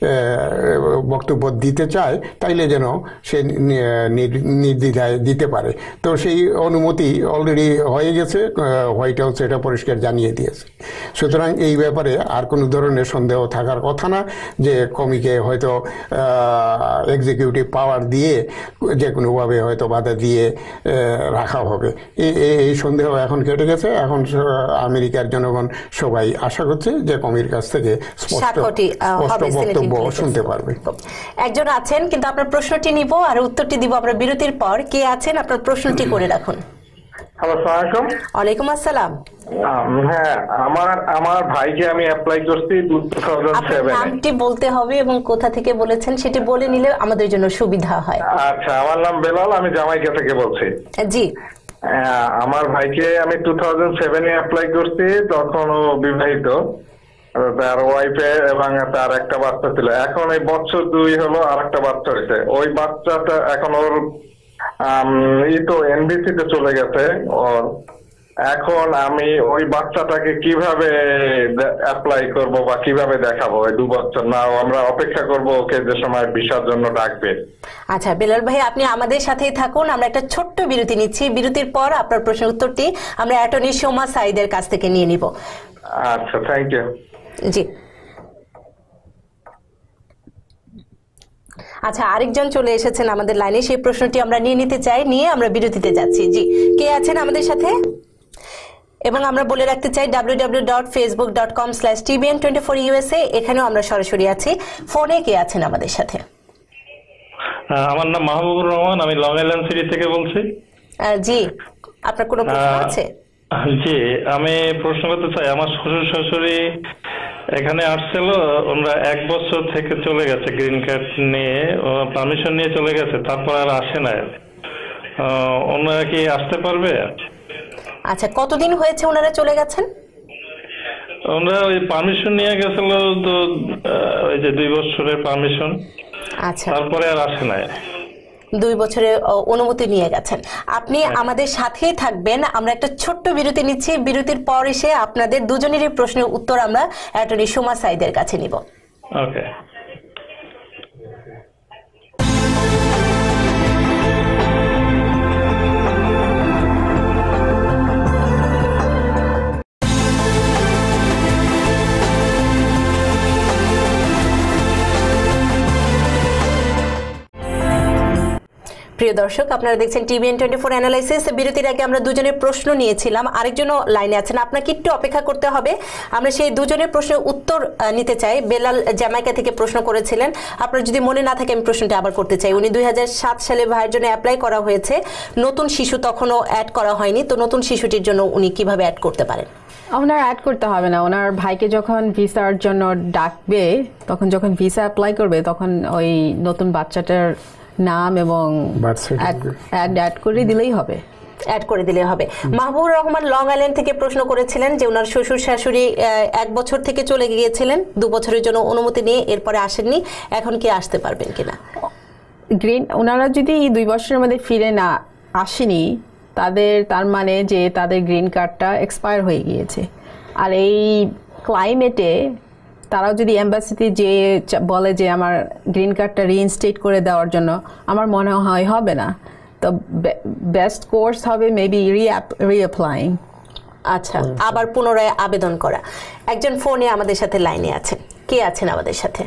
S6: বক্তব্য দিতে চায় তাইলে যেন সে নির্দ্বিধায় দিতে পারে। তো সেই অনুমতি অলরেডি হয়ে গেছে, হোয়াইট হাউস এটা পরিষ্কার জানিয়ে দিয়েছে। সুতরাং এই ব্যাপারে আর কোনো ধরনের সন্দেহ থাকার কথা না যে কমিকে হয়তো এক্সিকিউটিভ পাওয়ার দিয়ে যে কোনোভাবে হয়তো বাধা দিয়ে রাখা হবে, এই সন্দেহ এখন কেটে গেছে। এখন আমেরিকার জনগণ সবাই আশা করছে যে কমির কাছ থেকে স্পষ্ট বক্তব্য শুনতে পারবে।
S1: একজন আছেন, কিন্তু আপনার প্রশ্নটি নিব আর উত্তরটি দিব আমরা বিরতির পর। কে আছেন? আপনার প্রশ্নটি করে রাখুন।
S14: হ্যালো, আসসালামু আলাইকুম।
S1: ওয়ালাইকুম আসসালাম।
S14: হ্যাঁ, আমার আমার ভাইকে আমি অ্যাপ্লাই করছি দুই হাজার সাত এ।
S1: নামটি বলতে হবে এবং কোথা থেকে বলেছেন সেটি বলে নিলে আমাদের জন্য সুবিধা হয়।
S14: আচ্ছা, আমার নাম বেলাল, আমি জামাইকা থেকে বলছি।
S1: জি।
S14: আমার ভাইকে আমি টু থাউজেন্ড সেভেন এ অ্যাপ্লাই করছি, তখন ও বিবাহিত, তার ওয়াইফে এবং তার একটা বাচ্চা ছিল। এখন এই বছর দুই হলো আর একটা বাচ্চা হয়েছে। ওই বাচ্চাটা এখন ওর ই তো এনবিসিতে চলে গেছে ওর। এখন আমি ওই বাচ্চাটাকে কিভাবে অ্যাপ্লাই করব বা কিভাবে দেখাবো? ওই দু বছর না, আমরা অপেক্ষা করব ওকে যে সময় ভিসার জন্য ডাকবে।
S1: আচ্ছা বেলাল ভাই, আপনি আমাদের সাথেই থাকুন, আমরা একটা ছোট্ট বিরতি নিচ্ছি। বিরতির পর আপনার প্রশ্নের উত্তরটি আমরা অ্যাটর্নি সোমা সাইদের কাছ থেকে নিয়ে নিব।
S14: আচ্ছা, থ্যাংক ইউ।
S1: জি। আচ্ছা, আরেকজন চলে এসেছেন আমাদের লাইনে, সেই প্রশ্নটি আমরা নিয়ে নিতে চাই, নিয়ে আমরা বিরতিতে যাচ্ছি। জি, কে আছেন আমাদের সাথে? এবং আমরা বলে রাখতে চাই W W W dot Facebook dot com slash TBN twenty four USA, এখানেও আমরা সরাসরি আছি। ফোনে কে আছেন আমাদের সাথে?
S15: আমার নাম মাহবুবুর রহমান, আমি লং আইল্যান্ড সিটি থেকে বলছি।
S1: জি, আপনার কোনো প্রশ্ন আছে?
S15: জি, আমি প্রশ্ন করতে চাই, আমার শ্বশুর শাশুড়ি এখানে আসছিল, ওনারা এক বছর থেকে চলে গেছে গ্রিন কার্ড নিয়ে, পারমিশন নিয়ে চলে গেছে, তারপর আর আসে না। ওনারা কি আসতে পারবে?
S1: আচ্ছা, কতদিন হয়েছে ওনারা চলে গেছেন?
S15: ওনারা ওই পারমিশন নিয়ে গেছিল তো, ওই যে দুই বছরের পারমিশন।
S1: আচ্ছা,
S15: তারপরে আর আসে না।
S1: দুই বছরের অনুমতি নিয়ে গেছেন। আপনি আমাদের সাথেই থাকবেন, আমরা একটা ছোট্ট বিরতি নিচ্ছি। বিরতির পর এসে আপনাদের দুজনেরই প্রশ্নের উত্তর আমরা অ্যাটর্নি সোমা সাইদের কাছে নিব।
S15: ওকে।
S1: প্রিয় দর্শক, আপনারা দেখছেন টিবিএন টোয়েন্টি ফোর অ্যানালাইসিস। বিরতির আগে আমরা দুজনের প্রশ্ন নিয়েছিলাম, আরেকজনও লাইনে আছেন, আপনাকে একটু অপেক্ষা করতে হবে। আমরা সেই দুজনের প্রশ্নের উত্তর নিতে চাই। বেলাল জামাইকা থেকে প্রশ্ন করেছিলেন, আপনার যদি মনে না থাকে আমি প্রশ্নটা আবার করতে চাই। উনি দুই হাজার সাত সালে ভাইয়ের জন্য অ্যাপ্লাই করা হয়েছে, নতুন শিশু তখনও অ্যাড করা হয়নি, তো নতুন শিশুটির জন্য উনি কিভাবে অ্যাড করতে পারেন?
S7: ওনার অ্যাড করতে হবে না, ওনার ভাইকে যখন ভিসার জন্য ডাকবে, তখন যখন ভিসা অ্যাপ্লাই করবে, তখন ওই নতুন বাচ্চাটার নাম এবং অ্যাড করে দিলেই হবে।
S1: অ্যাড করে দিলে হবে। মাহবুবুর রহমান লং আইল্যান্ড থেকে প্রশ্ন করেছিলেন যে ওনার শ্বশুর শাশুড়ি এক বছর থেকে চলে গিয়েছিলেন, দু বছরের জন্য অনুমতি নিয়ে, এরপরে আসেননি, এখন কি আসতে পারবেন কিনা?
S7: গ্রিন ওনারা যদি দুই বছরের মধ্যে ফিরে না আসেনি, তাদের তার মানে যে তাদের গ্রিন কার্ডটা এক্সপায়ার হয়ে গিয়েছে। আর এই ক্লাইমেটে তারাও যদি এম্বাসিতে যে বলে যে আমার গ্রিন কার্ডটা রিইনস্টেট করে দেওয়ার জন্য, আমার মনে হয় হবে না। তো বেস্ট কোর্স হবে মেবি রিঅ্যাপ্লাইং।
S1: আচ্ছা, আবার পুনরায় আবেদন করা। একজন ফোনে আমাদের সাথে লাইনে আছেন, কে আছেন আমাদের সাথে?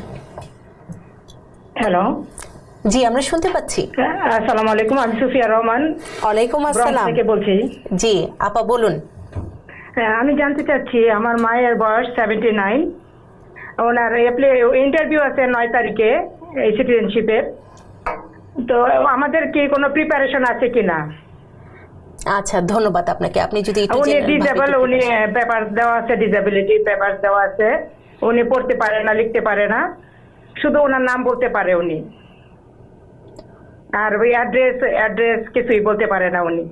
S16: হ্যালো।
S1: জি, আমরা শুনতে পাচ্ছি।
S16: আসসালামু আলাইকুম, আমি সুফিয়া রহমান।
S1: ওয়ালাইকুম আসসালাম
S16: থেকে বলছি।
S1: জি আপা, বলুন।
S16: আমি জানতে চাচ্ছি, আমার মায়ের বয়স সেভেন্টি নাইন, ওনার ইন্টারভিউ আছে নয় তারিখে এই সিটিজেনশিপের, তো আমাদের কি কোনো প্রিপারেশন আছে কিনা?
S1: আচ্ছা, ধন্যবাদ আপনাকে। আপনি যদি
S16: উনি ডিসেবল, উনি পেপার দেওয়া আছে, ডিসেবিলিটি পেপার দেওয়া আছে, উনি পড়তে পারে না, লিখতে পারে না, শুধু ওনার নাম বলতে পারে উনি, আর ওই অ্যাড্রেস অ্যাড্রেস কিছুই বলতে পারে না উনি।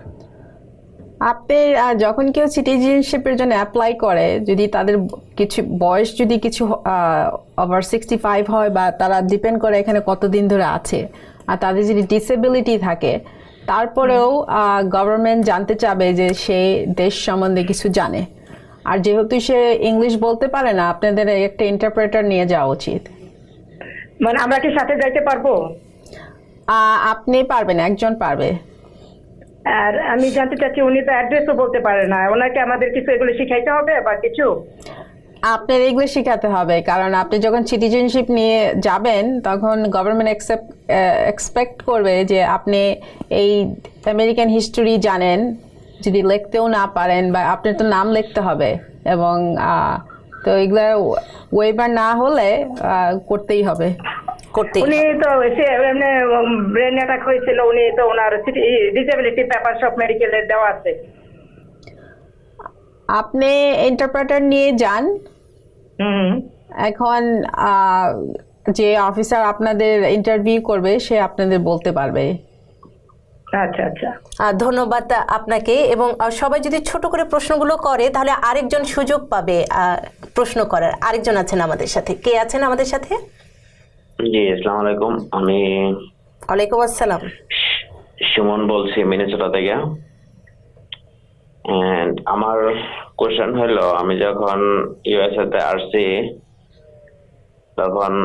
S7: আপনি যখন কেউ সিটিজেনশিপের জন্য অ্যাপ্লাই করে, যদি তাদের কিছু বয়স যদি কিছু ওভার সিক্সটি ফাইভ হয়, বা তারা ডিপেন্ড করে এখানে কতদিন ধরে আছে, আর তাদের যদি ডিসেবিলিটি থাকে, তারপরেও গভর্নমেন্ট জানতে চাবে যে সে দেশ সম্বন্ধে কিছু জানে। আর যেহেতু সে ইংলিশ বলতে পারে না, আপনাদের একটা ইন্টারপ্রেটার নিয়ে যাওয়া উচিত।
S16: মানে আমরা কি সাথে যাইতে পারবো?
S7: আপনি পারবেন, একজন পারবে।
S16: আর আমি জানতে চাচ্ছি, উনি তো অ্যাড্রেসও বলতে পারে না, ওনাকে আমাদের কিছু এগুলো শিখাইতে হবে বা কিছু?
S7: আপনার এগুলো শিখাতে হবে, কারণ আপনি যখন সিটিজেনশিপ নিয়ে যাবেন, তখন গভর্নমেন্ট এক্সেপ্ট এক্সপেক্ট করবে যে আপনি এই আমেরিকান হিস্টোরি জানেন, যদি লিখতেও না পারেন, বা আপনার তো নাম লিখতে হবে, এবং তো এগুলো ওয়েবার না হলে করতেই হবে।
S1: করতে
S16: উনি তো সে এমনি ব্রেন অ্যাটাক হয়েছিল, উনি তো ওনার ডিসেবিলিটি পেপার সব মেডিকেলের দেওয়া আছে।
S7: আপনি ইন্টারপ্রেটার নিয়ে যান। এখন যে অফিসার আপনাদের ইন্টারভিউ করবে সে আপনাদের বলতে পারবে।
S16: আচ্ছা আচ্ছা,
S1: ধন্যবাদ আপনাকে। এবং সবাই যদি ছোট করে প্রশ্নগুলো করে তাহলে আরেকজন সুযোগ পাবে প্রশ্ন করার। আরেকজন আছেন আমাদের সাথে, কে আছেন আমাদের সাথে?
S17: জি, আসসালামু আলাইকুম। আমি
S1: ওয়ালাইকুম আসসালাম,
S17: সুমন বলছি মিনেসোটা থেকে। এন্ড আমার কোশ্চেন হলো, আমি যখন ইউএসএ তে আসছি তখন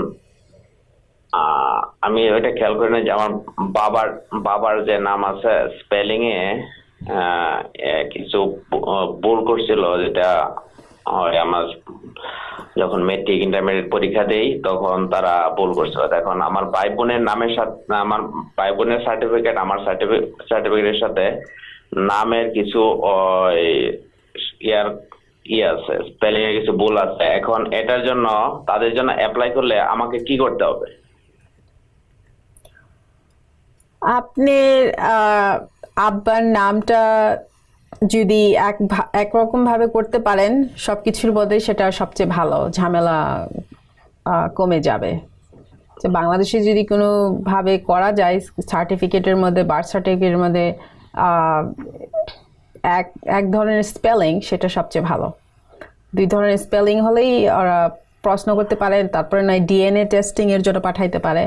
S17: আমি ওইটা খেয়াল করি না যে আমার বাবার বাবার যে নাম আছে স্পেলিং এ কিছু ভুল করছিল, যেটা আমার যখন মেট্রিক ইন্টারমিডিয়েট পরীক্ষা দেই তখন তারা ভুল করছিল। এখন আমার ভাই বোনের নামের সাথে, আমার ভাই বোনের সার্টিফিকেট আমার সার্টিফিকেটের সাথে নামের কিছু ইয়ার ই আছে, স্পেলিং এর কিছু ভুল আছে। এখন এটার জন্য তাদের জন্য অ্যাপ্লাই করলে আমাকে কি করতে হবে?
S7: আপনি আব্বার নামটা যদি এক একরকম ভাবে করতে পারেন সবকিছুর মধ্যে, সেটা সবচেয়ে ভালো, ঝামেলা কমে যাবে। যে বাংলাদেশে যদি কোনো ভাবে করা যায় সার্টিফিকেটের মধ্যে, বার্থ সার্টিফিকেটের মধ্যে এক এক ধরনের স্পেলিং, সেটা সবচেয়ে ভালো। দুই ধরনের স্পেলিং হলেই ওরা প্রশ্ন করতে পারেন, তারপরে নয় ডিএনএ টেস্টিং এর জন্য পাঠাইতে পারে।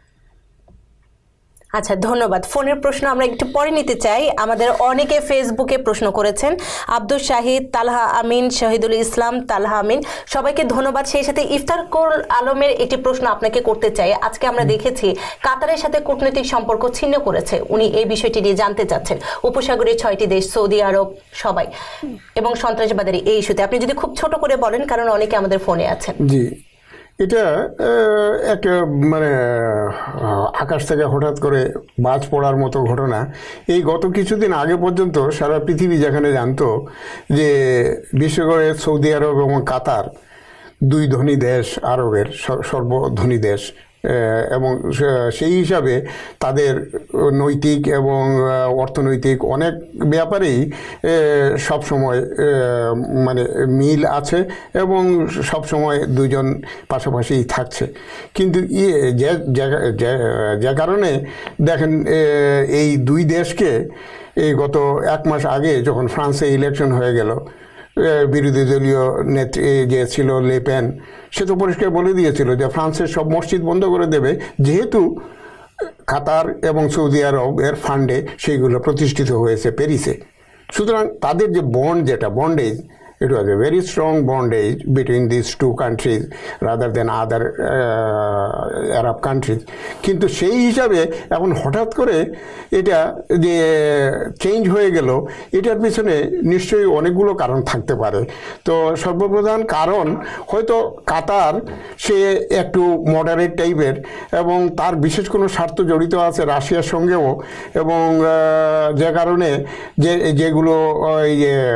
S1: আচ্ছা, ধন্যবাদ। ফোনের প্রশ্ন আমরা একটু পরে নিতে চাই। আমাদের অনেকে ফেসবুকে প্রশ্ন করেছেন, আব্দুল শাহিদ, তালহা আমিন, শহীদুল ইসলাম, তালহা আমিন, সবাইকে ধন্যবাদ। সেই সাথে ইফতারকুল আলমের একটি প্রশ্ন আপনাকে করতে চাই। আজকে আমরা দেখেছি কাতারের সাথে কূটনৈতিক সম্পর্ক ছিন্ন করেছে, উনি এই বিষয়টি নিয়ে জানতে চাচ্ছেন। উপসাগরের ছয়টি দেশ, সৌদি আরব, সবাই এবং সন্ত্রাসবাদের এই ইস্যুতে আপনি যদি খুব ছোট করে বলেন, কারণ অনেকে আমাদের ফোনে আছেন।
S6: জি, এটা এক মানে আকাশ থেকে হঠাৎ করে বাজ পড়ার মতো ঘটনা। এই গত কিছুদিন আগে পর্যন্ত সারা পৃথিবী যেখানে জানতো যে বিশ্বজুড়ে সৌদি আরব এবং কাতার দুই ধনী দেশ, আরবের সর্বধনী দেশ, এবং সেই হিসাবে তাদের নৈতিক এবং অর্থনৈতিক অনেক ব্যাপারেই সবসময় মানে মিল আছে এবং সবসময় দুজন পাশাপাশি থাকছে। কিন্তু ইয়ে যে কারণে দেখেন এই দুই দেশকে এই গত এক মাস আগে যখন ফ্রান্সে ইলেকশন হয়ে গেল, বিরোধী দলীয় নেত্রী যে ছিল লে পেন, সে তো পরিষ্কার বলে দিয়েছিল যে ফ্রান্সের সব মসজিদ বন্ধ করে দেবে, যেহেতু কাতার এবং সৌদি আরব এর ফান্ডে সেইগুলো প্রতিষ্ঠিত হয়েছে প্যারিসে। সুতরাং তাদের যে বন্ড, যেটা bondage, it was a very strong bondage between these two countries rather than other uh, Arab countries. কিন্তু সেই হিসাবে এখন হঠাৎ করে এটা যে চেঞ্জ হয়ে গেল, এটার পিছনে নিশ্চয়ই অনেকগুলো কারণ থাকতে পারে। তো সর্বপ্রধান কারণ হয়তো কাতার সে একটু মডারেট টাইপের এবং তার বিশেষ কোনো স্বার্থ জড়িত আছে রাশিয়ার সঙ্গেও, এবং যে কারণে যে যেগুলো ওই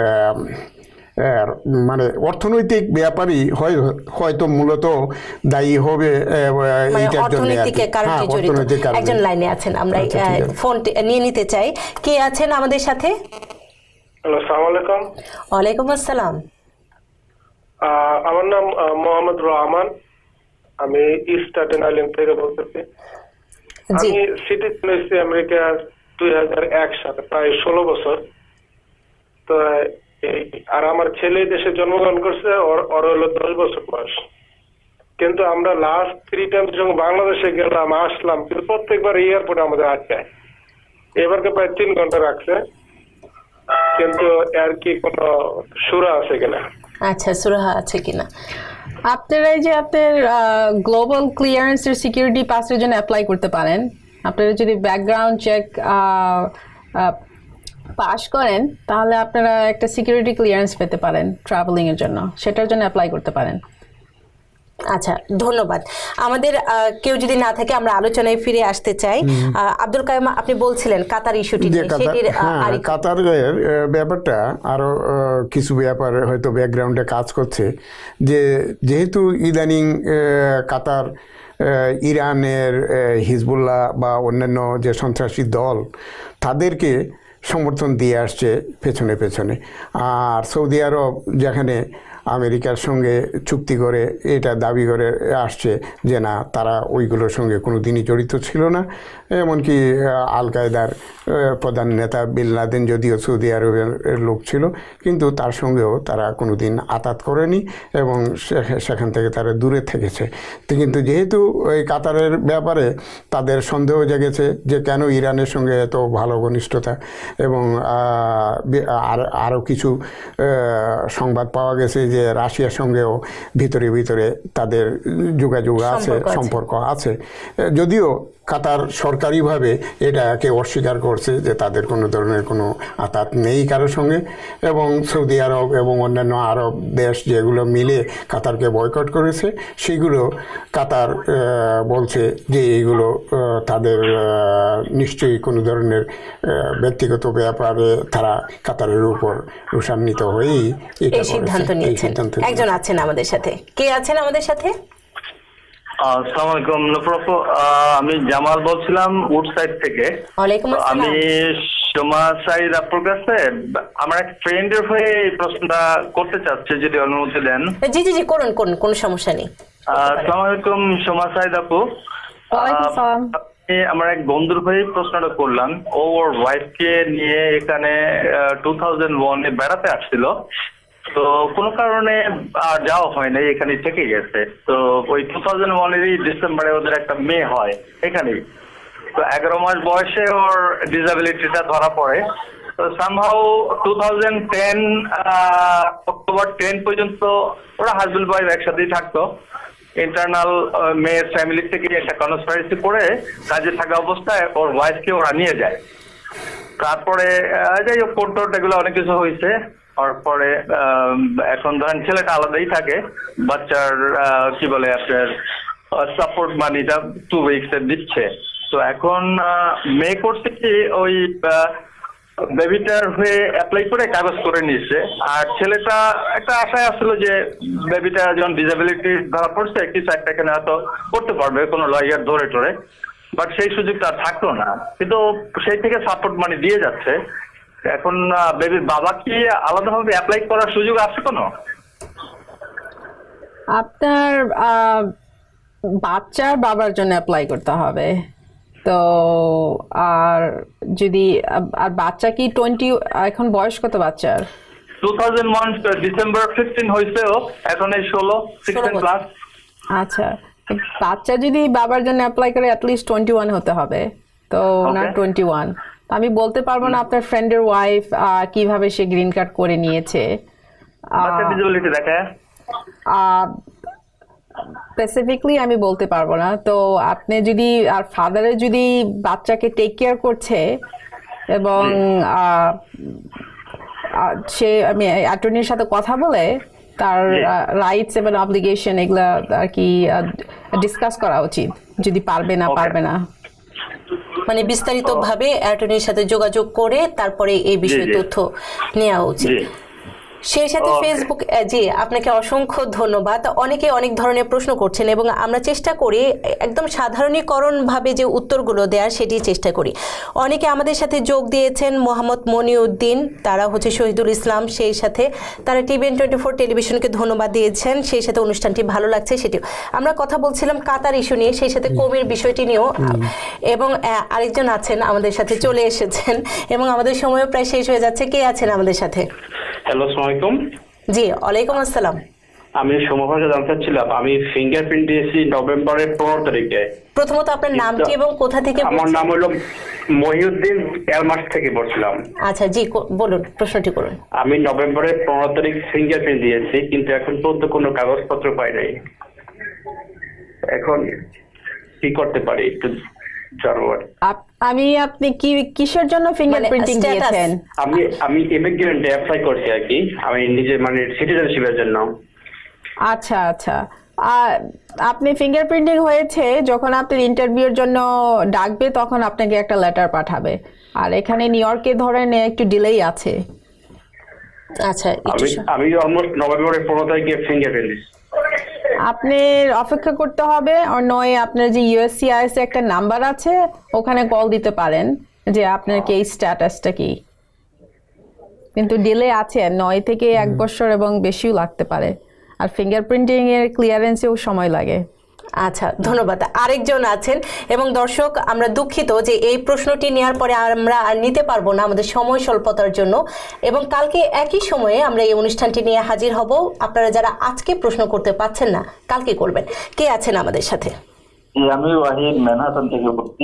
S6: মানে অর্থনৈতিক ব্যাপারই হয়তো মূলত দায়ী হবে এইটার জন্য।
S1: একজন লাইনে আছেন, আমরা ফোন নিয়ে নিতে চাই। কে আছেন আমাদের সাথে?
S18: হ্যালো, আসসালামু আলাইকুম।
S1: ওয়ালাইকুম আসসালাম।
S18: আমার নাম মোহাম্মদ রহমান, আমি ইস্ট স্টেটেন আইল্যান্ড থেকে বলতেছি। আমি সিটিজেন হয়েছি আমেরিকা দুই হাজার এক সালে, প্রায় ষোলো বছর। তো আর আমার ছেলে দেশে জন্মগ্রহণ করছে, ওর হলো দশ বছর বয়স। কিন্তু আমরা লাস্ট থ্রি টাইমস যখন বাংলাদেশে গেলাম আসলাম, কিন্তু প্রত্যেকবার এয়ারপোর্টে আমাদের আটকায়। এবারকে প্রায় তিন ঘন্টা রাখছে, কিন্তু আর কি কোনো সুরা আছে কিনা?
S1: আচ্ছা, সুরাহা আছে কিনা?
S7: আপনারা যে আপনার গ্লোবাল ক্লিয়ারেন্সের সিকিউরিটি পাসের জন্য অ্যাপ্লাই করতে পারেন। আপনারা যদি ব্যাকগ্রাউন্ড চেক পাস করেন তাহলে আপনারা একটা সিকিউরিটি ক্লিয়ারেন্স পেতে পারেন ট্রাভেলিং এর জন্য, সেটার জন্য অ্যাপ্লাই করতে পারেন।
S1: আচ্ছা, ধন্যবাদ। আমাদের কেউ যদি না থাকে আমরা আলোচনায় ফিরে আসতে চাই। আব্দুল কাইম, আপনি বলছিলেন কাতার ইস্যুটি নিয়ে, সেটির
S6: কাতারের ব্যাপারটা আরো কিছু ব্যাপার হয়তো ব্যাকগ্রাউন্ডে কাজ করছে, যে যেহেতু ইদানিং কাতার ইরানের হিজবুল্লাহ বা অন্যান্য যে সন্ত্রাসী দল তাদেরকে সমর্থন দিয়ে আসছে পেছনে পেছনে। আর সৌদি আরব যেখানে আমেরিকার সঙ্গে চুক্তি করে এটা দাবি করে আসছে যে না তারা ওইগুলোর সঙ্গে কোনো দিনই জড়িত ছিল না, এমনকি আল কায়দার প্রধান নেতা বিন লাদেন যদিও সৌদি আরবের লোক ছিল কিন্তু তার সঙ্গেও তারা কোনো দিন আতাত করেনি এবং সেখান থেকে তারা দূরে থেকেছে। কিন্তু যেহেতু ওই কাতারের ব্যাপারে তাদের সন্দেহ জেগেছে যে কেন ইরানের সঙ্গে এত ভালো ঘনিষ্ঠতা এবং আর আরও কিছু সংবাদ পাওয়া গেছে যে রাশিয়ার সঙ্গেও ভিতরে ভিতরে তাদের যোগাযোগ আছে, সম্পর্ক আছে, যদিও কাতার সরকারিভাবে এটাকে অস্বীকার করছে যে তাদের কোনো ধরনের কোনো আতাত নেই কারোর সঙ্গে। এবং সৌদি আরব এবং অন্যান্য আরব দেশ যেগুলো মিলে কাতারকে বয়কট করেছে সেগুলো কাতার বলছে যে এইগুলো তাদের নিশ্চয়ই কোনো ধরনের ব্যক্তিগত ব্যাপারে তারা কাতারের উপর রোষান্বিত হয়েই
S1: এই সিদ্ধান্ত নিয়েছেন। একজন আছেন আমাদের সাথে, কে আছেন আমাদের সাথে?
S19: আসসালামু আলাইকুম নুপুরপু, আমি জামাল বলছিলাম উডসাইড থেকে।
S1: ওয়ালাইকুম আসসালাম।
S19: আমি সোমা সাইদ আপুর কাছে আমার এক ফ্রেন্ডের হয়ে এই প্রশ্নটা করতে চাচ্ছি যদি অনুমতি দেন।
S1: জি জি জি করুন করুন, কোনো সমস্যা নেই।
S19: আসসালামু আলাইকুম সোমা সাইদ আপু।
S7: ওয়ালাইকুম আসসালাম।
S19: আমার এক বন্ধুর হয়ে প্রশ্নটা করলাম। ও ওর ওয়াইফকে নিয়ে এখানে টু থাউজেন্ড ওয়ানে বেড়াতে আসছিল, তো কোনো কারণে আর যাওয়া হয় নাই, এখানে থেকে গেছে। তো ওই টু থাউজেন্ড ওয়ানেরই ডিসেম্বরে ওদের একটা মেয়ে হয় এখানেই। তো এগারো মাস বয়সে ওর ডিসএবিলিটিটা ধরা পড়ে। তো somehow two thousand ten October ten পর্যন্ত ওরা হাজবেন্ড ওয়াইফ একসাথেই থাকতো। ইন্টারনাল মেয়ের ফ্যামিলি থেকে একটা কনস্পিরেসি করে কাজে থাকা অবস্থায় ওর ওয়াইফকে ওরা নিয়ে যায়। তারপরে যাই হোক কোর্ট টোর্ট এগুলো অনেক কিছু হয়েছে। তারপরে এখন ধরেন ছেলেটা আলাদাই থাকে, বাচ্চার কি বলে আপনার সাপোর্ট মানিটা টু উইকস এর দিচ্ছে। তো এখন মেয়ে করছে কি ওই বেবিটার হয়ে অ্যাপ্লাই করে কাগজ করে নিচ্ছে। আর ছেলেটা একটা আশায় আসছিল যে বেবিটা যখন ডিসএবিলিটি ধরা পড়ছে কিছু একটা এখানে হয়তো করতে পারবে কোনো লয়ার ধরে টরে, বাট সেই সুযোগটা থাকতো না। কিন্তু সেই থেকে সাপোর্ট মানি দিয়ে যাচ্ছে। এখন বেবির বাবা কি আলাদাভাবে অ্যাপ্লাই করার সুযোগ আছে কোনো?
S7: আপনার বাচ্চার বাবার জন্য অ্যাপ্লাই করতে হবে। তো আর যদি আর বাচ্চা কি টোয়েন্টি, এখন বয়স কত বাচ্চার?
S19: Two thousand one December fifteen হয়েছে, ও এখন এই ষোলো সিক্সটিন প্লাস।
S7: আচ্ছা, বাচ্চা যদি বাবার জন্য অ্যাপ্লাই করে অ্যাটলিস্ট টোয়েন্টি ওয়ান হতে হবে। তো ওনার টোয়েন্টি ওয়ান। আমি বলতে পারবো না আপনার ফ্রেন্ডের ওয়াইফ কিভাবে সে গ্রিন কার্ড করে নিয়েছে। স্পেসিফিকলি আমি বলতে পারবো না। তো আপনি যদি আর ফাদারে যদি বাচ্চাকে টেক কেয়ার করছে এবং সে আমি অ্যাটর্নির সাথে কথা বলে তার রাইটস এবং অব্লিগেশন এগুলা আর কি ডিসকাস করা উচিত, যদি পারবে না পারবে না।
S1: মানে বিস্তারিত ভাবে অ্যাটর্নির সাথে যোগাযোগ করে তারপরে এই বিষয়ে তথ্য নেওয়া উচিত। সেই সাথে ফেসবুক, জি আপনাকে অসংখ্য ধন্যবাদ। অনেকে অনেক ধরনের প্রশ্ন করছেন এবং আমরা চেষ্টা করি একদম সাধারণীকরণভাবে যে উত্তরগুলো দেওয়ার সেটি চেষ্টা করি। অনেকে আমাদের সাথে যোগ দিয়েছেন, মোহাম্মদ মনিউদ্দিন, তারা হচ্ছে শহীদুল ইসলাম, সেই সাথে তারা টিভিএন টোয়েন্টি ফোর টেলিভিশনকে ধন্যবাদ দিয়েছেন, সেই সাথে অনুষ্ঠানটি ভালো লাগছে সেটিও। আমরা কথা বলছিলাম কাতার ইস্যু নিয়ে, সেই সাথে কমির বিষয়টি নিয়েও। এবং আরেকজন আছেন আমাদের সাথে চলে এসেছেন এবং আমাদের সময়ও প্রায় শেষ হয়ে যাচ্ছে। কে আছেন আমাদের সাথে?
S20: হ্যালো, আসসালামু আলাইকুম।
S1: জি ওয়ালাইকুম আসসালাম।
S20: আমি সমভাবে জানতে চাচ্ছিলাম, আমি ফিঙ্গারপ্রিন্ট দিয়েছি নভেম্বরের পনেরো তারিখে।
S1: প্রথমত আপনার নামটি এবং কোথা থেকে?
S20: আমার নাম হলো মহিউদ্দিন, এলমাস থেকে বলছিলাম।
S1: আচ্ছা জি বলুন, প্রশ্নটি করুন।
S20: আমি নভেম্বরের পনেরো তারিখ ফিঙ্গারপ্রিন্ট দিয়েছি, কিন্তু এখন পর্যন্ত কোনো কাগজপত্র পাই নাই। এখন কি করতে পারি একটু জানবো।
S7: আমি আপনি কি কিসের জন্য ফিঙ্গারপ্রিন্টিং দিয়েছেন?
S20: আমি আমি ইমিগ্রেন্টে অ্যাপ্লাই করছি আর কি, আমি নিজে মানে সিটিজেনশিপের জন্য।
S7: আচ্ছা আচ্ছা, আপনি ফিঙ্গারপ্রিন্টিং হয়েছে, যখন আপনার ইন্টারভিউর জন্য ডাকবে তখন আপনাকে একটা লেটার পাঠাবে। আর এখানে নিউ ইয়র্কে ধরেন একটু ডিলেই আছে।
S1: আচ্ছা,
S20: আমি আমি অলমোস্ট নভেম্বরের পনেরো তারিখে ফিঙ্গারপ্রিন্ট দিয়েছি।
S7: আপনি অপেক্ষা করতে হবে, আর নয় আপনার যে ইউএসসিআইএস একটা নাম্বার আছে ওখানে কল দিতে পারেন যে আপনার কেস স্ট্যাটাসটা কি। কিন্তু ডিলে আছে, নয় থেকে এক বছর এবং বেশিও লাগতে পারে, আর ফিঙ্গারপ্রিন্টিং এর ক্লিয়ারেন্সেও সময় লাগে।
S1: আচ্ছা, ধন্যবাদ। আরেকজন আছেন এবং দর্শক আমরা দুঃখিত যে এই প্রশ্নটি নেওয়ার পরে আমরা আর নিতে পারবো না আমাদের সময় স্বল্পতার জন্য, এবং কালকে একই সময়ে আমরা এই অনুষ্ঠানটি নিয়ে হাজির হব। আপনারা যারা আজকে প্রশ্ন করতে পারছেন না কালকে করবেন। কে আছেন আমাদের সাথে?
S21: আমি ওয়াহিদ ম্যানহাটন থেকে বলছি।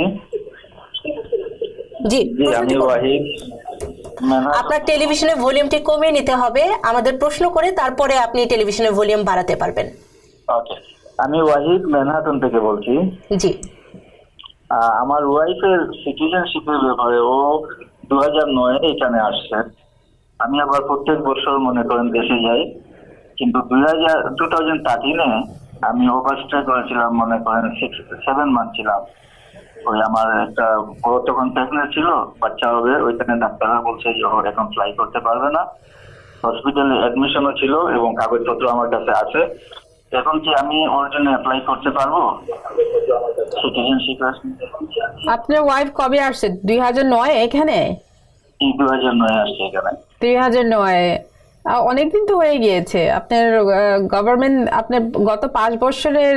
S1: জি
S21: জি আমি ওয়াহিদ।
S1: আপনার টেলিভিশনের ভলিউমটি কমিয়ে নিতে হবে, আমাদের প্রশ্ন করে তারপরে আপনি টেলিভিশনের ভলিউম বাড়াতে পারবেন।
S21: ওকে, আমি ওয়াহিদ ম্যানহাটন থেকে বলছি।
S1: জি,
S21: আমার ওয়াইফের সিটিজেনশিপের ব্যাপারে ও দু হাজার নয় এখানে আসছে। আমি আবার প্রত্যেক বছর মনে করেন দেশে যাই, কিন্তু দুই হাজার টু থাউজেন্ড থার্টিনে আমি ওভারস্টে করেছিলাম, মনে করেন সিক্স সেভেন মান্থ ছিলাম। ওই আমার একটা বড় তখন প্রেগনেন্ট ছিল, বাচ্চা হবে, ওইখানে ডাক্তাররা বলছে যে ওর এখন ফ্লাই করতে পারবে না। হসপিটালে অ্যাডমিশনও ছিল এবং কাগজপত্র আমার কাছে আছে। এখন কি আমি ওর জন্য অ্যাপ্লাই করতে পারবো সিটিজেনশিপ?
S7: আপনার ওয়াইফ কবে আসছে? দুই হাজার নয় এখানে?
S21: দুই হাজার নয় আসছে এখানে।
S7: দুই হাজার নয় অনেকদিন তো হয়ে গিয়েছে। আপনার গভর্নমেন্ট আপনার গত পাঁচ বছরের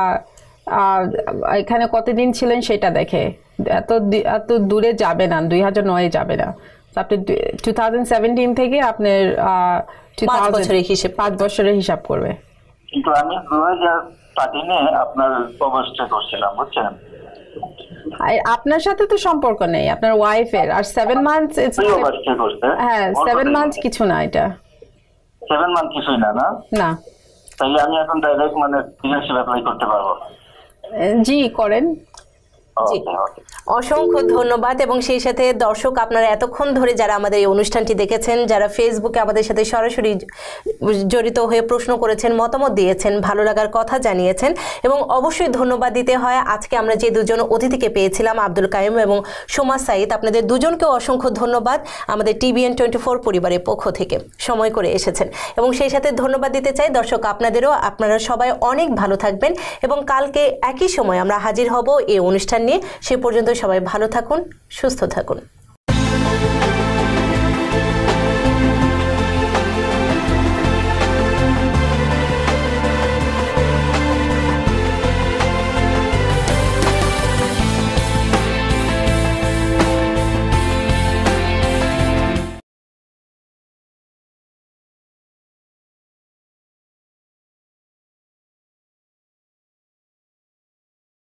S7: এখানে কতদিন ছিলেন সেটা দেখে, এত এত দূরে যাবে না, দুই হাজার নয়ে যাবে না। আপনি টু থাউজেন্ড সেভেন্টিন থেকে আপনার পাঁচ বছরের হিসেব পাঁচ বছরের হিসাব করবে।
S21: কিন্তু আমি দু হাজার থার্টিনে আপনার ওভারস্টে করছিলাম, বুঝছেন?
S7: আপনার সাথে তো সম্পর্ক নেই, আপনার ওয়াইফের। আর সেভেন মান্থস
S21: ওভারস্টে করতে,
S7: হ্যাঁ সেভেন মান্থস কিছু না, এটা
S21: সেভেন মান্থ কিছুই না। না
S7: না,
S21: তাহলে আমি এখন ডাইরেক্ট মানে সিটিজেনশিপ অ্যাপ্লাই করতে পারবো?
S7: জি করেন।
S1: অসংখ্য ধন্যবাদ। এবং সেই সাথে দর্শক আপনারা এতক্ষণ ধরে যারা আমাদের এই অনুষ্ঠানটি দেখেছেন, যারা ফেসবুকে আমাদের সাথে সরাসরি জড়িত হয়ে প্রশ্ন করেছেন, মতামত দিয়েছেন, ভালো লাগার কথা জানিয়েছেন, এবং অবশ্যই ধন্যবাদ দিতে হয় আজকে আমরা যে দুজন অতিথিকে পেয়েছিলাম, আব্দুল কাইম এবং সোমা সাইদ, আপনাদের দুজনকেও অসংখ্য ধন্যবাদ আমাদের টিভিএন টোয়েন্টি ফোর পরিবারের পক্ষ থেকে সময় করে এসেছেন। এবং সেই সাথে ধন্যবাদ দিতে চাই দর্শক আপনাদেরও। আপনারা সবাই অনেক ভালো থাকবেন এবং কালকে একই সময় আমরা হাজির হব এই অনুষ্ঠান নিয়ে। সে পর্যন্ত সবাই ভালো থাকুন, সুস্থ থাকুন।